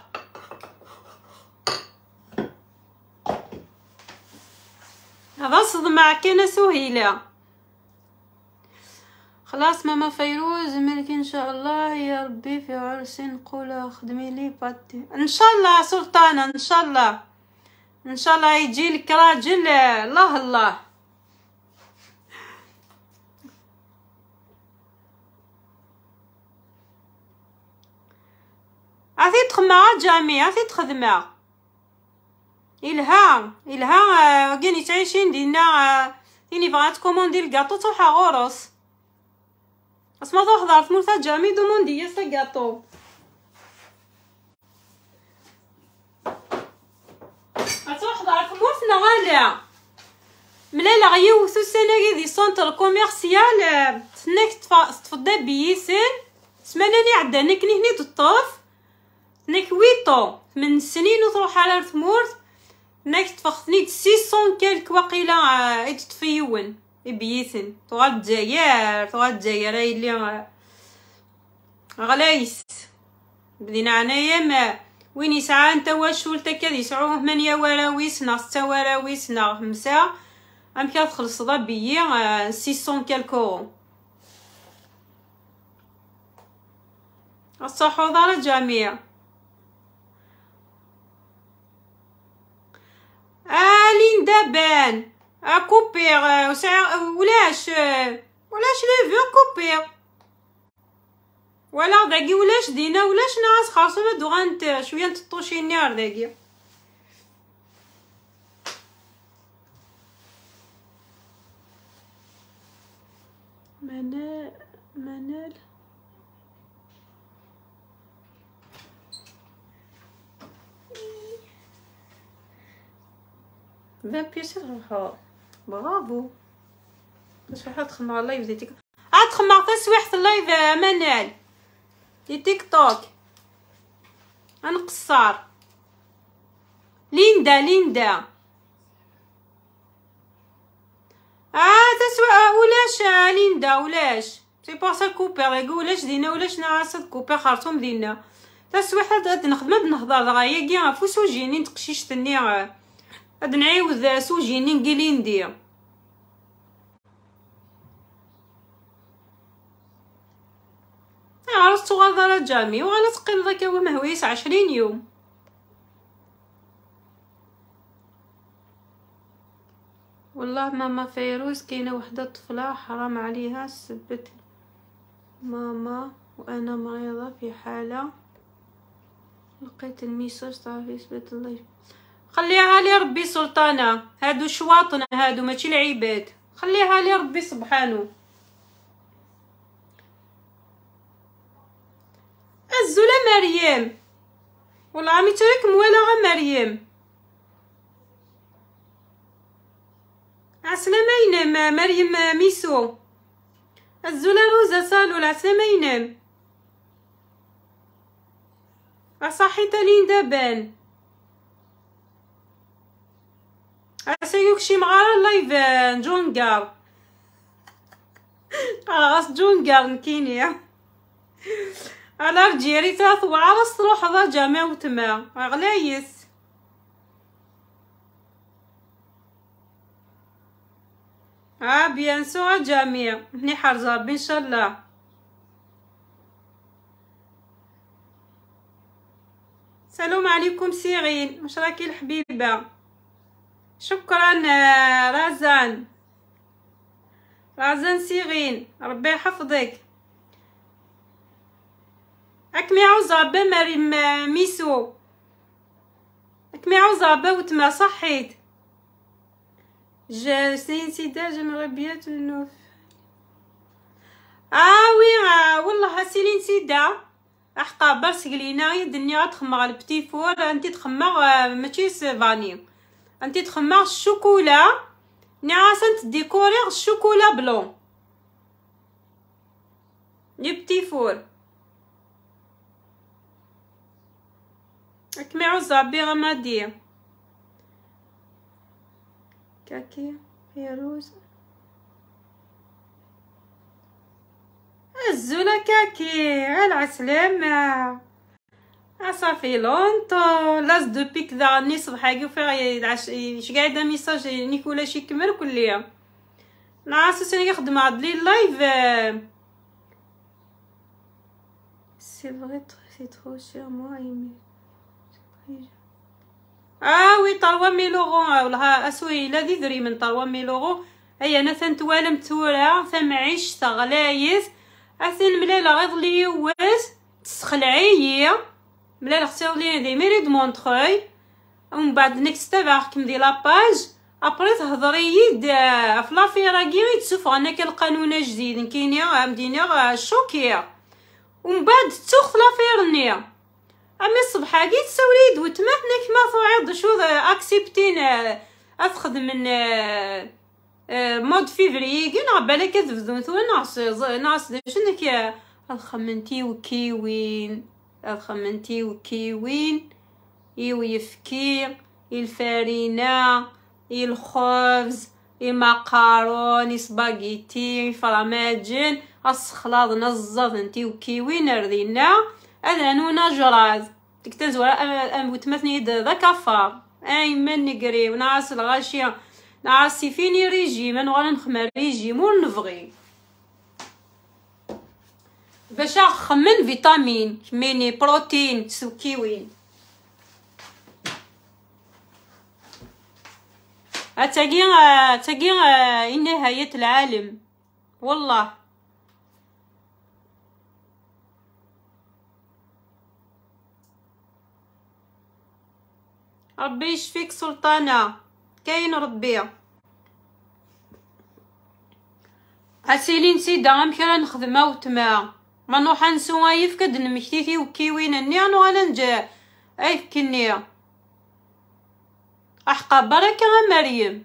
A: ضاصد معك انا سهيله. خلاص ماما فيروز ملك ان شاء الله يا ربي في عرسي نقول خدمي لي باتي ان شاء الله سلطانه ان شاء الله ان شاء الله يجي لك راجل الله الله. عطي تخمع جامي عطي تخدمه الها الها كاني تعيشين دينا تيني بغات كوموندي الكاطو تروح غورس اسما تحضر في مرتا جامي دوموندي يا سكاطو تحضر في مرتنا غاليه ملالا غيوثو السنه دي سونتر كوميرسيال تسناك تفضى بيسن سماناني عدانا كني هني تطوف نك ويطو من سنين وتروح على ثمورت نك تفخني ستمية كالك وقيله اي تطفيون بيثن تغال الجزائر تغال الجزائر هاي اللي غلايس بدينا عنايا ما وين يسعى انت واش ولتا كذا يسعوه ثمانية وراويس ناقص ستة وراويس ناقص خمسة ام كتخلص ضبيه ستمية كالكو الصحو دار الجميع. الين دابان اكوبير ولاش ولاش لي فيو كوبير ولا داكي ولاش دينا ولاش ناس خاصو هادو غانت شويه نطوشينيار داكي. منال منال vingt بيسات روحو برافو. تسويحة تخمم على اللايف ديال تيك عاد تخمم تسويحة اللايف منال دي تيك توك. غنقصر ليندا ليندا اه تسويحة ولاش ليندا ولاش سي با سا كوبير داك ولاش دينا ولاش نعاس كوبير خرطوم دينا تسويحة هاد نخدم نهضر دغيا كاع فوسو جيني تقشيشتني هاد نعاود سوجيني نقيلي ندير عرفتو غادرة جامي وغالا تقيل ذاك هو مهويس عشرين يوم. والله ماما فيروز كاينه وحده طفله حرام عليها سبت ماما وانا مريضه في حاله لقيت الميساج تاع فيسبوك الله خليها لي ربي سلطانه. هادو شواطن هادو ماشي العباد خليها لي ربي سبحانه. الزوله مريم والله عمي ترك مولا غا مريم عسلامة ينام مريم ميسو الزوله روزا سالو العسلامة ينام صحيت لين دابان اسيوك شي مغاره اللايف جونغار خلاص جونغار نكينيا على رجيري تاثو على الصروح ذا جامع وتما غلايس اه بيان سو جميع هني حرزه ان شاء الله. السلام عليكم سيرين واش راكي الحبيبه شكرا رازان رازان سيرين ربي يحفظك. اكمي عوزابه مريم ميسو اكمي عوزابه وتما صحيت je c'est une sida j'aimerais bien te nous اه وي آه والله سيلين سيدا احقا برسك لينا يدني غتخمر البتي فور انت تخمر ماشي فاني انت تخمر الشوكولا نعاسه ديكورير الشوكولا بلون لي بتي فور اكمي عزابي غمادي كاكي فيروز الزوله كاكي العسلامة صافي لونطو لاز دو بيك ذا ني صبحاكي وفيها اش قاعده ميساج نيكولا شي كمر كليه نعاس انا يخدم عاد لي لايف سي فري سي ترو شير موا ايمي اه وي طروا ميلوغو والله اسوي لا ذري من طروا ميلوغو هيا انا ثنتوالم تورا ثمعيش تغلايز اثن ملاله غيظلي واس تسخلعي ملاله اختار لي دي ميري دو مونطروي ومن بعد نيكست باغ دي لاباج ابري تهضري في لافيراكي تشوف انا كالقانون جديد كاينه مدينه شوكيه ومن بعد تسوخ لافيرني امي الصبحا كي تسولي دوت ما كما توعد شو اكسبتين اخذ من مود فيفري كنا بالك تفذون تو ناس ناس شنو كي الخمنتي وكيوين الخمنتي وكيوين يويفكي الفارينه الخبز المقارون سباغيتي فرماجن الصخلاض نزض انتي وكيوين ردينا انا نونا جراز تكتنز ولا ام وتمثني ذا كفار اي من نقري وناس الغاشيه ناس فيني ريجيم انا ولا نخمر ريجيم ونفغي باش نخمن فيتامين كميني بروتين سكيوين اتاقي اتاقي نهايه العالم والله ربي يشفيك سلطانة، كاين ربي. اسيلي نسيدا غمكرا نخدمها وتما ما نروح نسوا يفكد نمكتيتي وكيوينني انو انا نجا ايفكني احقا بركة مريم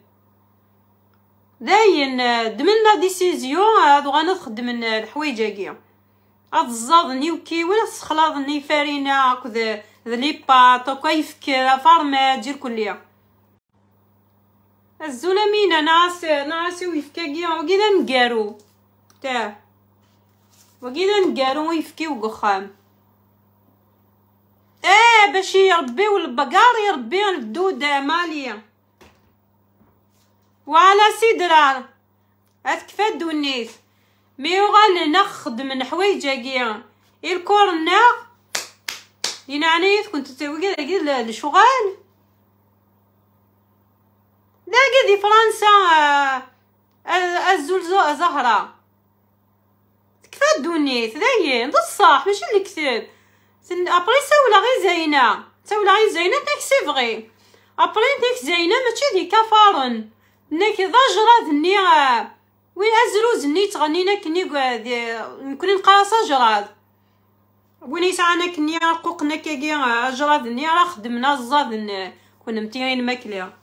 A: داين دمنا ديسيزيون هادو غنخدم الحوايج هاكيا هاد الزاضني وكيوين سخلاضني فارينا هكذا لي بات هكا يفكر فارما دير كليا الزولا مينا ناس ناس ويفكاكيا وكذا نقارو تاع وكذا نقارو ويفكيو قخام اه باش يربيو البقار يربيو الدود ماليا وعلى سيدرا اتكفى دونيس مي وغال نخدم من حوايج هاكيا الكورنا ينعني كنت تسوي كذا الشغل لا قدي فرنسا الزلزال زهرة كفا دونيت داين بصح ماشي اللي كتب ابري ساولا غير زينه ساولا غير زينه داك سي فغي ابري ديك زينه ماشي ديك كفارن نك ضجرات ني وين ازروز ني تغنينا كني نكون نقاصه جراد وين يسعنا كني قوقنا كي اجراد ني راه خدمنا الزاد كنا متيين ماكله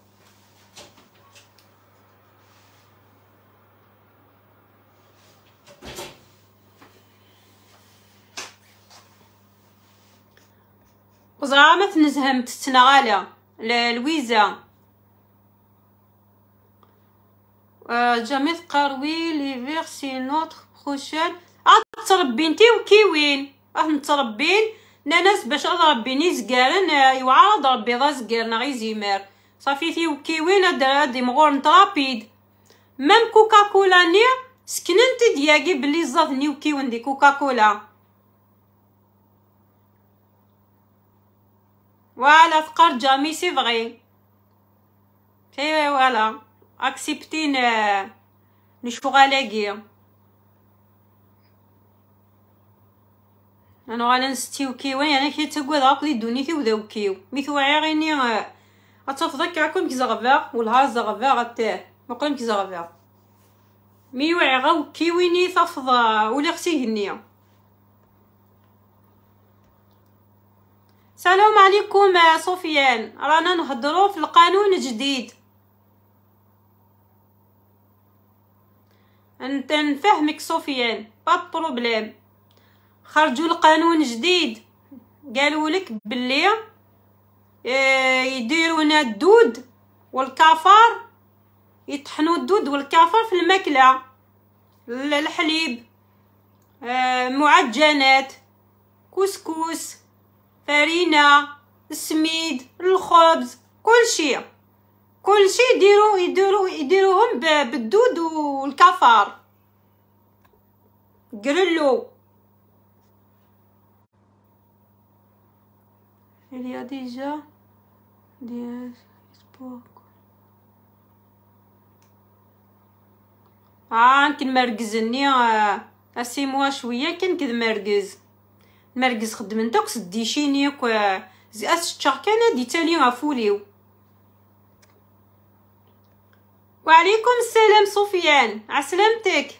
A: وزرامة نزهم تتنغالا لويزا جامي تقروي لي فيرسي نوتر بروشين تربي نتي وكيوين اه متربين ناس باش ربيني زكارن يوعرض ربي ذا زكارنا غي زيمار صافي تي وكيوين هاد دي مغور نترابيد مام كوكا كولا ني سكننتي دياكي بلي زادني وكيوين دي كوكا كولا فوالا فقر جامي سي فغي سي فوالا اكسبتين نشوغالاكي انا غالا نستيو كيوين انا كي تقول هاك لي دونيتي وذاو كيو ميثو عيغيني اتفضك عكم كزغفا والها زغفا غتاه مقرم كزغفا مي وعيغاو كيويني تفضا ولا خسي هنيه. السلام عليكم صوفيان رانا نهضروا في القانون الجديد انت نفهمك صوفيان با بروبليم خرجوا القانون جديد قالوا لك باللي يديرونا الدود والكافر يطحنوا الدود والكافر في الماكله الحليب معجنات كسكس فرينة السميد الخبز كل شيء كل شيء يديروا يديروا يديروهم بالدود والكفار قرلو il y a déjà des espoirs اه كن مركزني اسيموا شويه كن كذا مركز مركز خدمتك سديشيني كو زي اسشا كان دي تالي غفوليو. وعليكم السلام صوفيان عسلامتك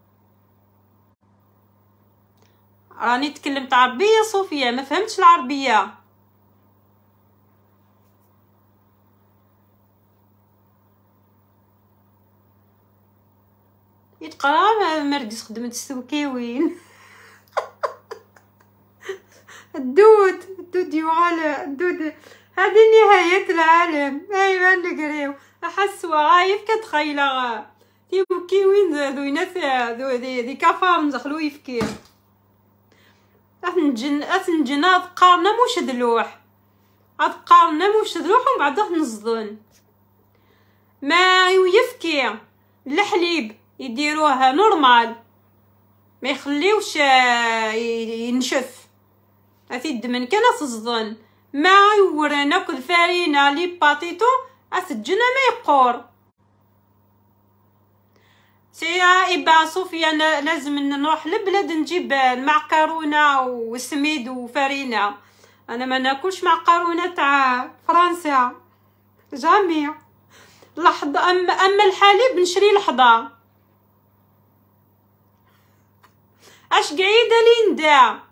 A: راني تكلمت عربيه صوفيا ما فهمتش العربيه يتقرا مركز خدمت السوكيوين الدود الدود يوغال الدود هذه نهاية العالم ايوا نقريو احسوا غايف كتخيله تيبكي وين ذو ناس ذو دي, دي كفار ندخلو يفكير اثنجن اثنجن هاد قارنا موش دلوح هاد قارنا موش دلوح ومن بعد نصدن ما يفكي الحليب يديروها نورمال ما يخليوش ينشف اثيد من كان تصدن ما يورينا كل فارينا لي باتيتو اثجنا ما يقور سي ابا صوفيا لازم نروح لبلاد نجيب المعكرونه وسميد وفارينه انا ما ناكلش معقرونه تاع فرنسا جامي. لحظه. اما اما الحليب نشري لحظه. اش قعيده ليندا.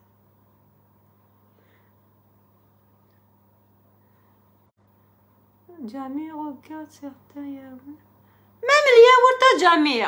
A: جامي regarde certains yaourts. même الياورت جامي.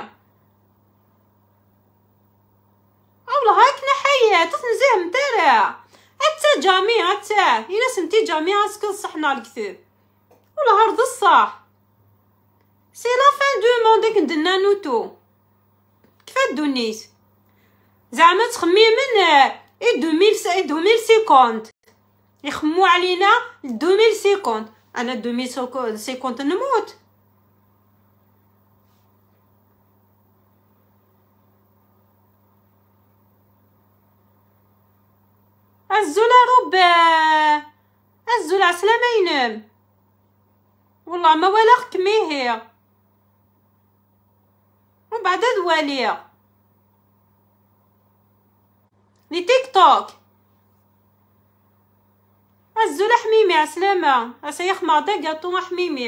A: والله هاك نحيات تنزيه مترع حتى جامي حتى الا سمتي جامي اسكو صحنا الكثير ولا هرد الصح. سي لا فان دو موندك ندنا نوتو كيف دونيس زعما تخمي من اي ألفين وخمسين يخمو علينا ألفين وخمسين. انا ألفين وخمسين نموت. الزولا روب الزولا عسلامة ينام والله ما ولا كميه ومن بعد دواليا لي تيك توك. الزولا حميمي عسلامة اسيخ معدا قاطو حميمي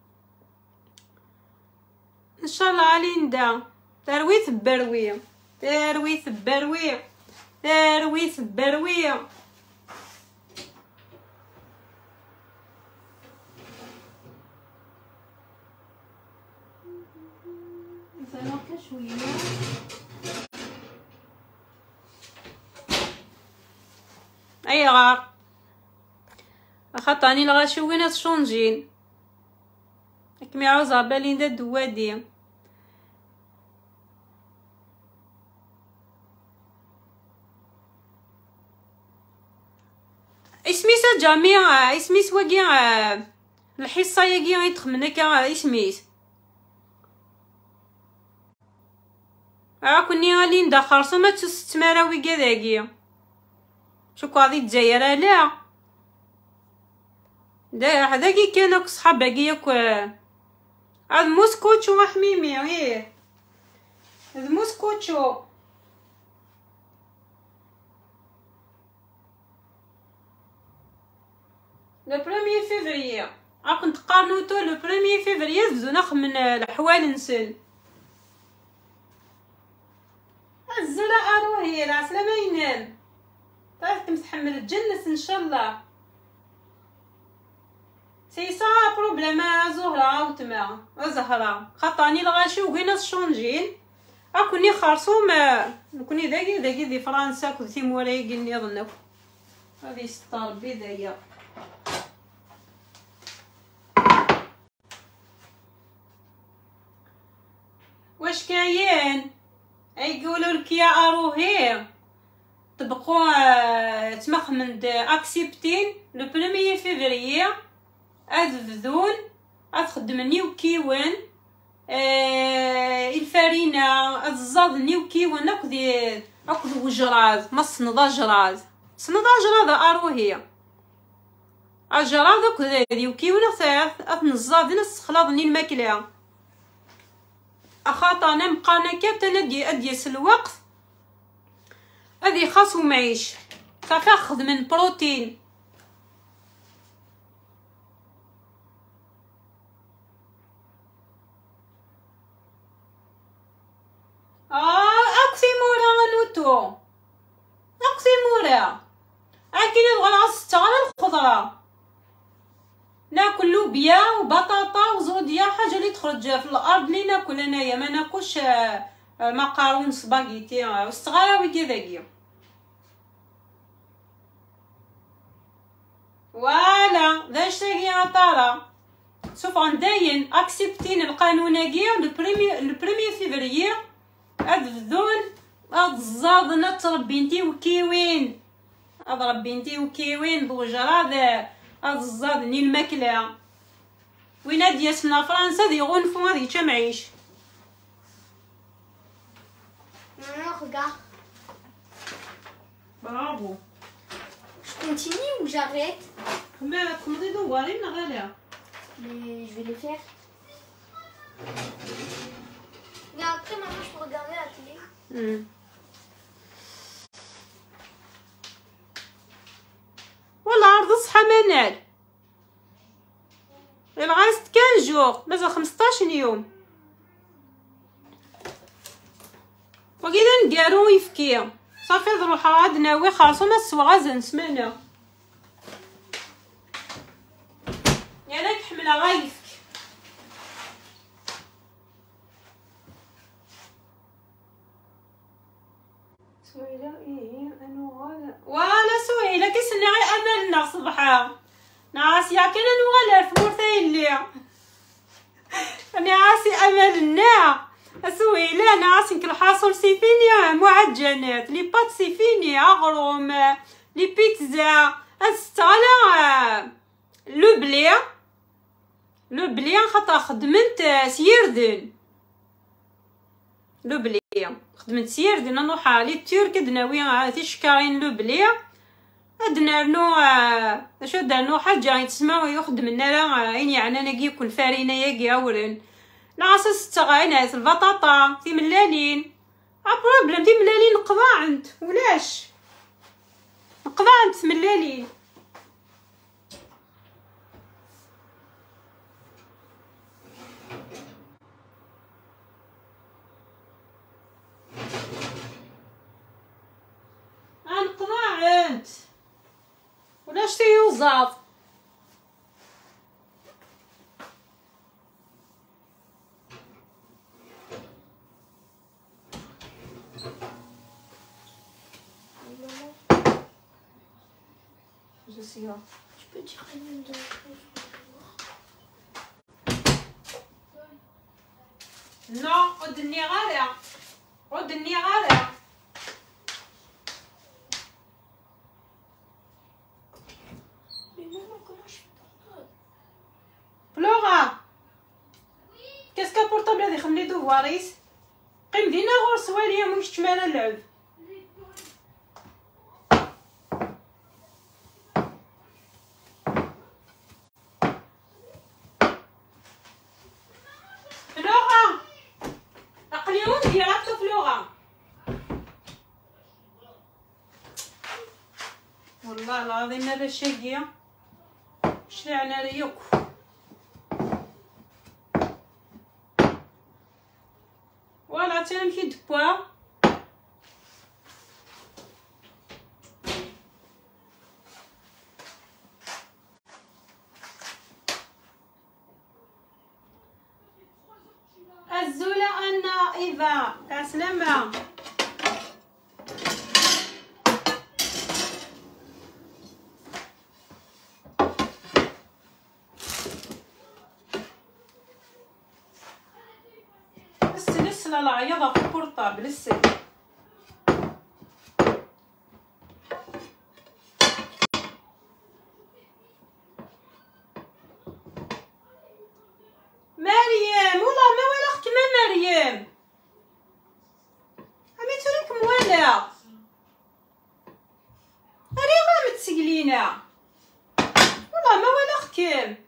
A: ان شاء الله عليندا. ترويث بروي ترويث بروي ترويث بروي. شويه اي غار خاطاني لغا شوينه تشونجين كمي عاوزه بالي ندير دوادي. اسميس جميع اسميس وكي الحصه ياكي يتخمنك اسميس راكني غالي ندخر سما تستمراوي كذاكي شوكو غادي تزاير لا دا هذاكي كانوا صحاباكي ياك هاد موسكوتشو حميمي غير هاد موسكوتشو. لو بروميير فيفريي راكم تقارنو تو لو بروميير فيفريي زدو من الحوال نسل. الزلا اروهي راس لما ينام تعرف متحمل الجنس ان شاء الله. سي سا بروبليم زهره وتما زهره خاطاني لغاشي وكينا شونجين اكوني خرصوم نكوني داكي داكي دي فرنسا كنتي موراي قلني ظنك هذه ستار بدايه. واش كاين يقولوا لك يا اروهي تبقوا تمخمن اكسبتين لو بروميير فيفريي اذذون اتخدم نيو كيوان آه الفارينه الزاد نيو كيوان اكدي اكد وجراز ما صندا جراز صندا جراز اروهي الجراز اكد وكيوان اثنزاد نص خلاضني الماكله اخاطا انا مقانا كابت انا دي اديس الوقت هذه خاص ومعيش فاخذ من بروتين. اه اكسي مورا نوتو اكسي مورا اكيد نبغى نعص على الخضره ناكل لوبيا وبطاطا وزوديا حاجه اللي تخرج في الارض اللي ناكل انايا ما ناكلش مقارون سباغيتي واستغراوي كذاكيا فوالا داش تاكي عطاره سوف عنداين اكسبتين القانوناكيا لو بريمي لو بريمي فيفريي اذذون الزادنا تربينتي وكيوين اضرب بنتي وكيوين بوجراد هاد الزاد ني الماكله وين ديالنا فرنسا دي غنفو هادي تا معيش. برافو.
B: Je continue ou j'arrête?
A: Mais comment tu dois aller là?
B: Mais je vais les faire. Mais après maman je peux regarder la télé. Mm.
A: جور، مازال خمسطاش يوم. وكذا نقارو يفكي صافي نروح عاد ناوي خاصو ما سوا غازن سمانه ياك حمله غايفك. سويله ايه انا ولا ولا سويله كيسني غير املنا صبحا نعاس يا كان نوغلا في مرتين لي انا عاسي املنا سويله انا عاسي كل حاصل سيفينيا معجنات لي بات سيفينيا غروم لي بيتزا استالا لو بلي لو بلي خاطر خدمت سيردن لو بلي خدمت سيردن نروح لي الترك دناوي تيشكاين لو بلي ادنا نو اش دانو حاجه يتسمى يخدم لنا عيني يعني انا كيكون فارينه ياكي اورن نعصص تغاينات البطاطا في ملالين بروبليم في ملالين نقضى عند ولاش نقضى عند في ملالين غنقضى عند ولاش تيوزاف Je sais pas.
B: Tu peux dire une de
A: Non, ودني غالية ودني غالية بلوغا كاسكا بورطابل هادي خملي دوفواريس قيم دينا غور سوالية مش تمالا اللعب بلوغا اقليون ديالك بلوغا والله العظيم هذا شاقية شلعنا ريوك ولا تنمشي دبوا الزولة أنا إيفا كسلامة السلسلة العياضة في البورطابل السل مريم والله ما ولا كما مريم عمي تريكم ولا هذه غير متسقلينا والله ما ولا كم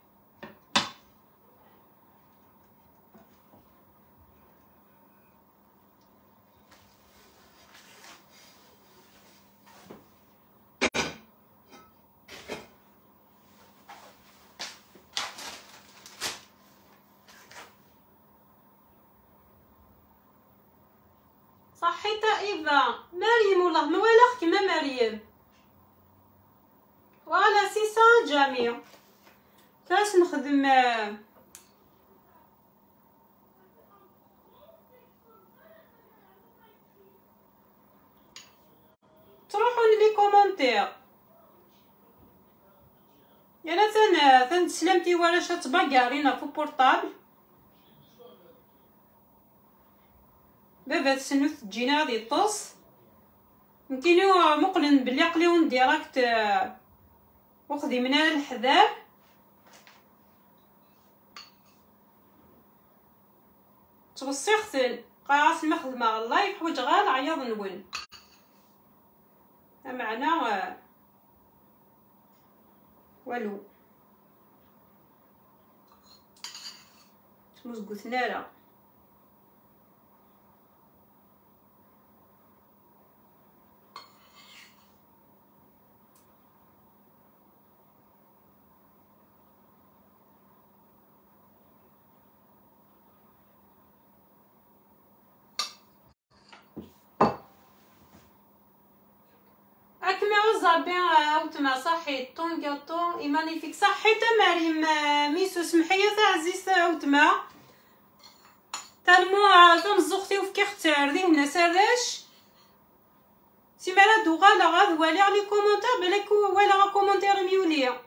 A: صحيت ايفا مريم والله ما والله كما مريم ولا سيسان جميع كاش نخدم تروحوا لي كومونتير يلا تن تن سلامتي ولا شات باكارينا في بورطابل بابا تسنوت تجينا غادي يطوس يمكنو مقلن بلي قليون ديراكت وخدي من الحذار توسختن قاعس المخدمه اللايف حوايج غير العياض نون معنا والو تمزقوتنا لا ربي اوتما صحي طون كاطو اي مانيفيك صحي تا مريم ميسو سمحيه تا عزيز اوتما تالمو تنزختي وفي كيختار دي هنا سراش سيمالا دوغا لا غاد والي لي كومونتير بلاك ولا كومونتير ميوليه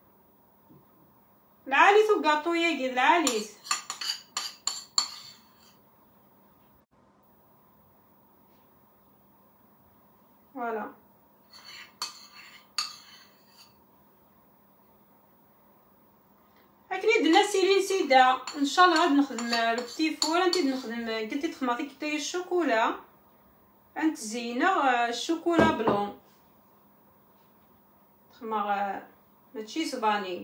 A: العاليث وكاطو ياكي العاليث فوالا اكني دنا سيرين سيدا ان شاء الله غاد نخدم البتي فور انت نخدم قلتي تخماطي كتاي الشوكولا انت زينه الشوكولا بلون تخمر ماشي صباني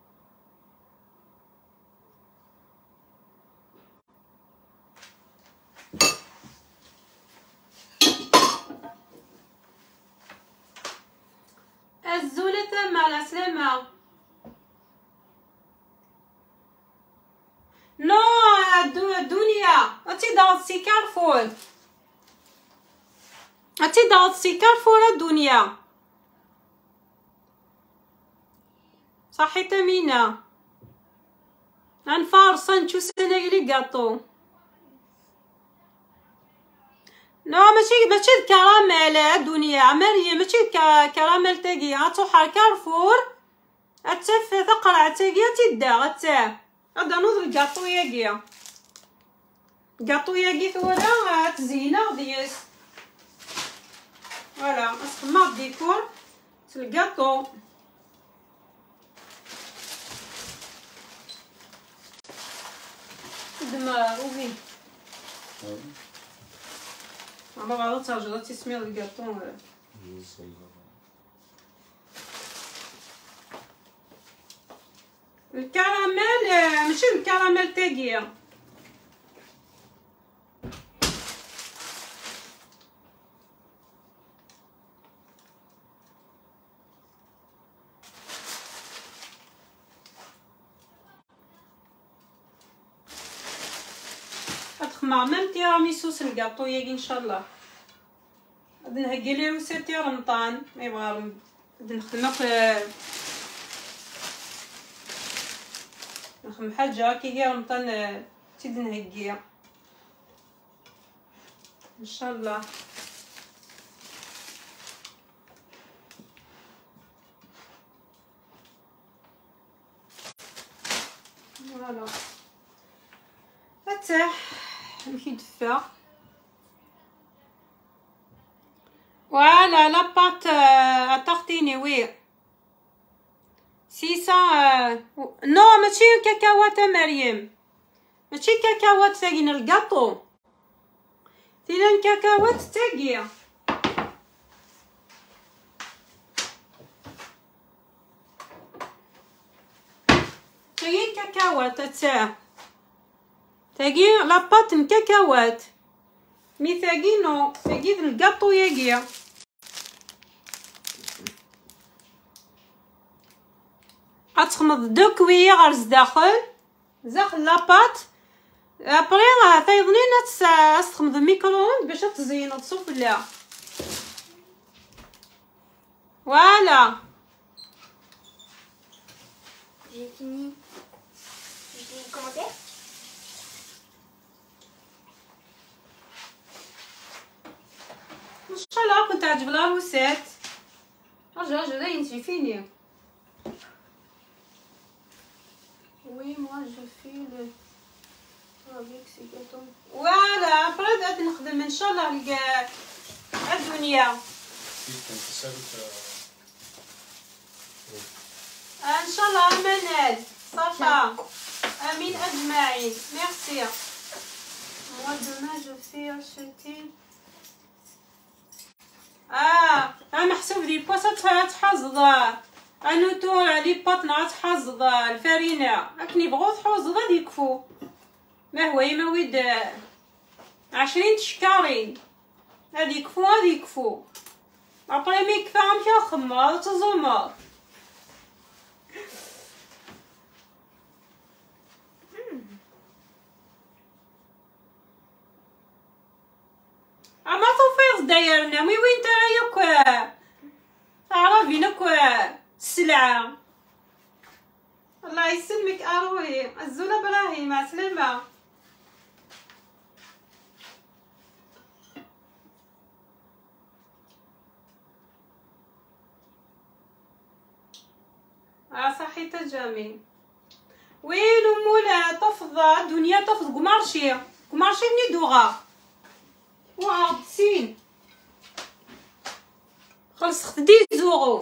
A: الزولة مع السلامة نو الدنيا انتي ضغطتي كارفور انتي ضغطتي كارفور الدنيا صحي تمينة انفارصة نشو سنايلي كاطو نو ماشي ماشي الكراميل الدنيا مريم ماشي كراميل تاقي غتوحر كارفور اتف تقرع تاقي تدا غتا هذا نوض الكاطو ياقي الكاطو ياقي ثورا تزينه ديس فوالا اسخما الديكور الكاطو دما وفي انا غلط ترجع تسمي الكاطو الكراميل ماشي الكراميل تاقيه مع ميم تيراميسو الكاطو ياكي ان شاء الله غادي نهكي ليه وسيتي رمضان ما يبغى غادي نخدم في نخدم حاجه كي جا رمضان تيد نهكيها ان شاء الله فوالا فتح نمشي دفا فوالا لا بات اتارتيني وي سيسا نو ماشي كاكاوات مريم ماشي كاكاوات تاقين الكاطو تينا كاكاوات تاقي تاقين كاكاوات تاع تاقي لاباط مكاكاوات مي تاقي نو تاقي الكاطو ياقي غتخمض دو كويير غير زداخل زاخل لاباط ابري تايضنين تخمض الميكرووند باش تزين السفلى فوالا
B: J'ai fini. J'ai commenté.
A: ان شاء الله كنت عجب لاروسات رجع رجع داين جي فيني وي موا جو في لو افيك سي كاتون فوالا برد غادي نخدم ان شاء الله لكاع الدنيا ان شاء الله منال صفا امين اجمعين ميرسي موا دوما جو في acheter اه انا محسوب لي بوصات تحزض انو تو لي باطنا تحزض الفرينه راكني بغو تحوزض غادي يكفو ما هو يما ويد عشرين تشكارين غادي يكفو غادي يكفو ابري مي كفا نمشي نخمر تزمر اما توفيق دايرنا مي وين تا ياك مضربين اكو السلعه. الله يسلمك اروي الزوله ابراهيم، مع السلامه. اه صحيت جميل. وين مولا تفضى دنيا تفض قمارشي قمارشي بني دوغا واو سين خلص دي زورو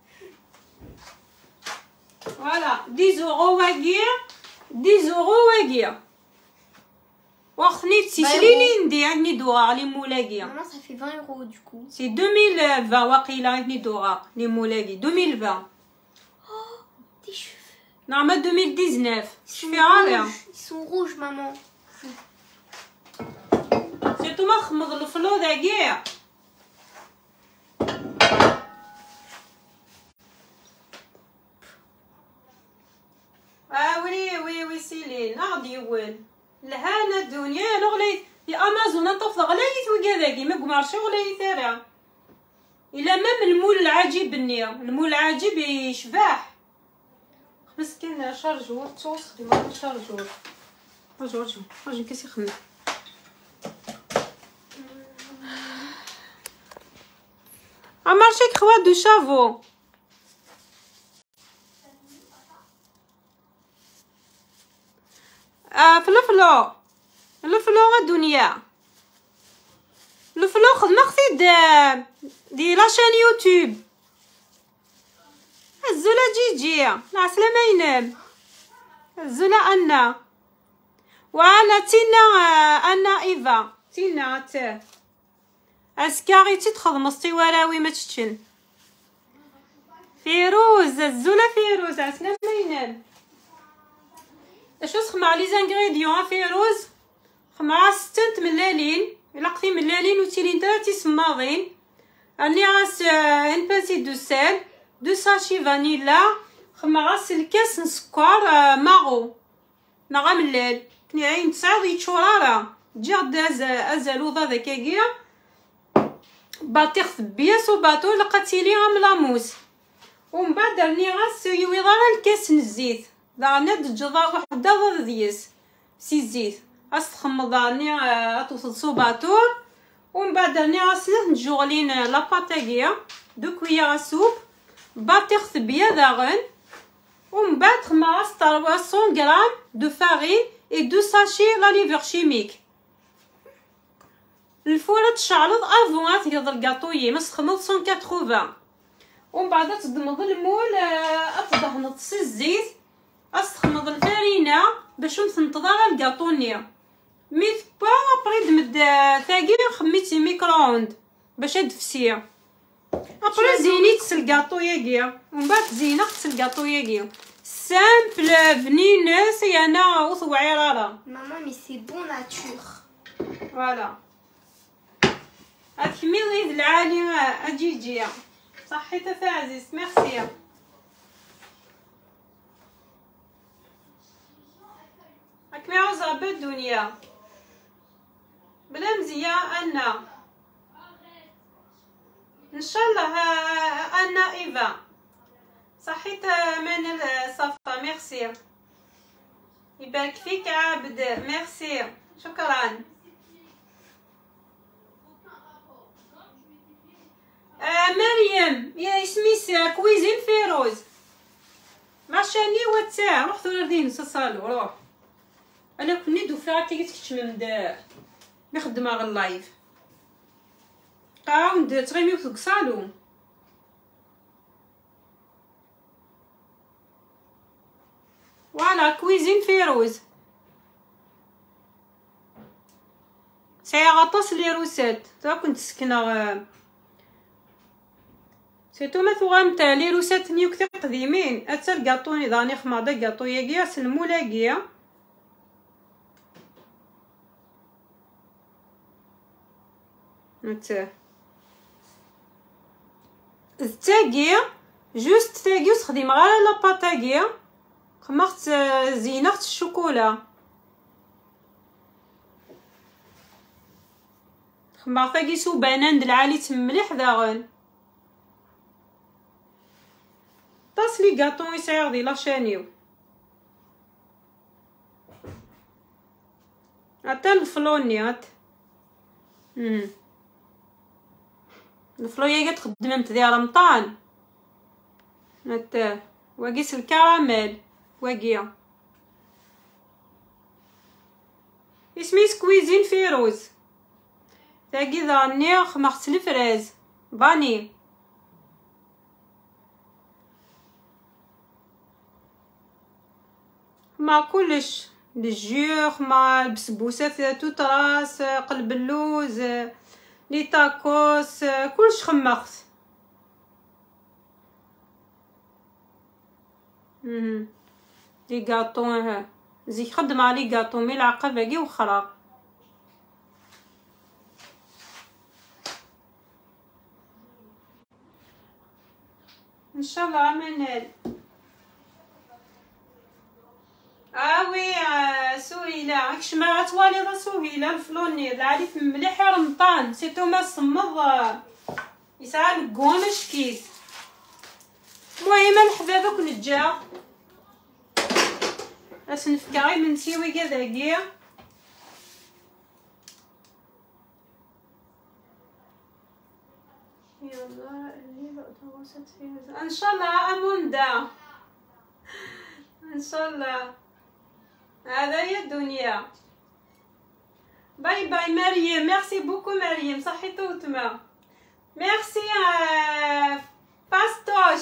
A: فوالا دي زورو واقيا دي زورو واقيا وخني تسيشليني ندي عندي دوغا لي مولاقيا.
B: Maman, ça fait vingt euros du coup.
A: سي deux mille vingt واقيلا عندي دوغا لي مولاقي deux mille vingt.
B: Tes cheveux.
A: نعم deux mille dix-neuf.
B: Ils
A: Je
B: sont
A: fais rien.
B: rouges. Ils sont rouges, maman.
A: سيرتو ما خمض الفلو ذا كاع. اه وي وي وي سيلين ناض يول لهانا الدنيا نغلي في امازون تفض غلايت وكذاكي ما قمرش غلايت ترى الا ما من المول العجيب النية المول العجيب يشباح مسكين شارجور توصل ما شارجور رجع رجع رجع كاسي خمم عمرشيك خوات دو شافو آه في الفلو الفلو الدنيا الفلو خدمة خدي دي, دي لاشين يوتيوب الزولة جيجي العسلامة ينام الزولة أنا وأنا تينا أنا إيفا تينا تاه أسكاري تتخدم الصوراوي ما تشتن فيروز الزولة فيروز عسلامة ينام اشوز خمع لي زانغريديون فيروز خمع ستنت ملالين الا قتي ملالين وتيلين ثلاثه سماضين راني غاس ان باسي دو سيل دو ساشي فانيلا خمع غاس الكاس سكر ماغو نغا ملال كني عين تسعود يتشورارا تجي غدا ازالوضا ذاكاكيا باطيخ بياس وباطو لقاتيلي غام لاموس ومن بعد راني غاس يويضا الكاس الزيت دانا دجضا وحده ضد ديس سي زيت استخمض راني اتوصل صوباتور ومن بعد راني غاسلت نجوغلين لاباطاكيا دو كويا سوب باطيخ ثبيا داغن ومن بعد خما ثلاثمية غرام دو فارين اي دو ساشي لا ليفر شيميك الفوره تشعلض افون تيض الكاطويي مسخمض مية وثمانين ومن بعد تضمض المول اتدهنط سي الزيت استخمض الفارينه باش نتنتظر الكاطوني ميت با ابري دمد ثاقي خميتي ميكرووند باش تفسي ابري زينيت الكاطو ياكيا ومن بعد زينت الكاطو ياكيا سامبل فنينس انا وصوعيراره
B: Maman, mais c'est bon nature.
A: فوالا هاك ميضيد العالي اجيجي صحيت فازيس ميرسي راك ما عاوزة بالدنيا بلا مزية أنا إن شاء الله أنا إيفا صحيت من الصفة ميرسي يبارك فيك عابد ميرسي شكرا آه مريم يا اسمي كويزين فيروز ماشاني واتساع روح ثلاثين صالو روح انا كني دوفاتي كتكتشم دا نخدم غير اللايف قاوند تغيمي في الصالون فوالا كويزين فيروز سايا غطاس لي روسات تا كنت سكنه سيتو ما ثوغام تاع لي روسات نيو كثير قديمين اتا الكاطوني داني خماضه كاطو ياكيا سلمولاكيا نتا التاكيا جوست تاكيو تخدم غير لاباطاكيا خمخت زينخت الشوكولا خمخت تاكي سو بنان د العالي تمليح داغن طاس لي غاطون يسير لاشانيو حتى الفلوني هات امم الفلويه قد خدمت ديال رمضان هات واقيس الكراميل واقيه اسمي سكويزين فيروز تاقي ذاني خمخت الفراز باني مع كلش بالجيوخ مع البسبوسات توت راس قلب اللوز لي تاكوس كلش خمخت امم لي غاطون ها زي خدم علي غاطون مي العقبه كي وخرا ان شاء الله منال اوي سهيله راكش ما توالي سهيله الفلوني العريف مليح رمضان سيتو ما صمض يسعى الكومش كيس المهم الحبابك نجا اش نفكري من سيوي كذاكيا يلا اللي تواصلت فيها ان شاء الله اموندا ان شاء الله هذا هي الدنيا. باي باي مريم ميرسي بوكو مريم صحيتو وتما ميرسي باستوش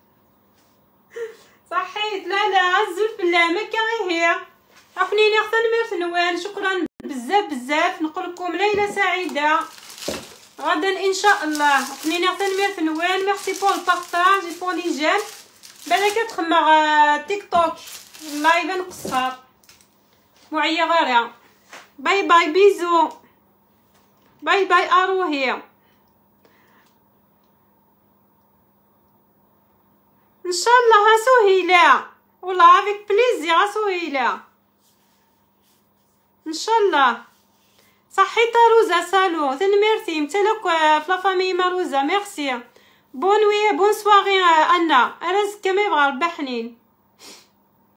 A: صحيت لا لا عزل بالله ما كان هي عفني ناخذ الميرت نوال شكرا بزاف بزاف نقول لكم ليله سعيده غدا ان شاء الله عفني ناخذ الميرت نوال ميرسي بور البارطاج بور لي جيم بالك تخمر تيك توك لايف نقصر معيا غير باي باي بيزو باي باي اروهي ان شاء الله سهيله والله افيك بليزير سهيله ان شاء الله صحيتا روزا سالو ثن ميرسي متلك في لا فامي مروزا ميرسي بون وي بون سواري انا انا كما يبغى ربي حنين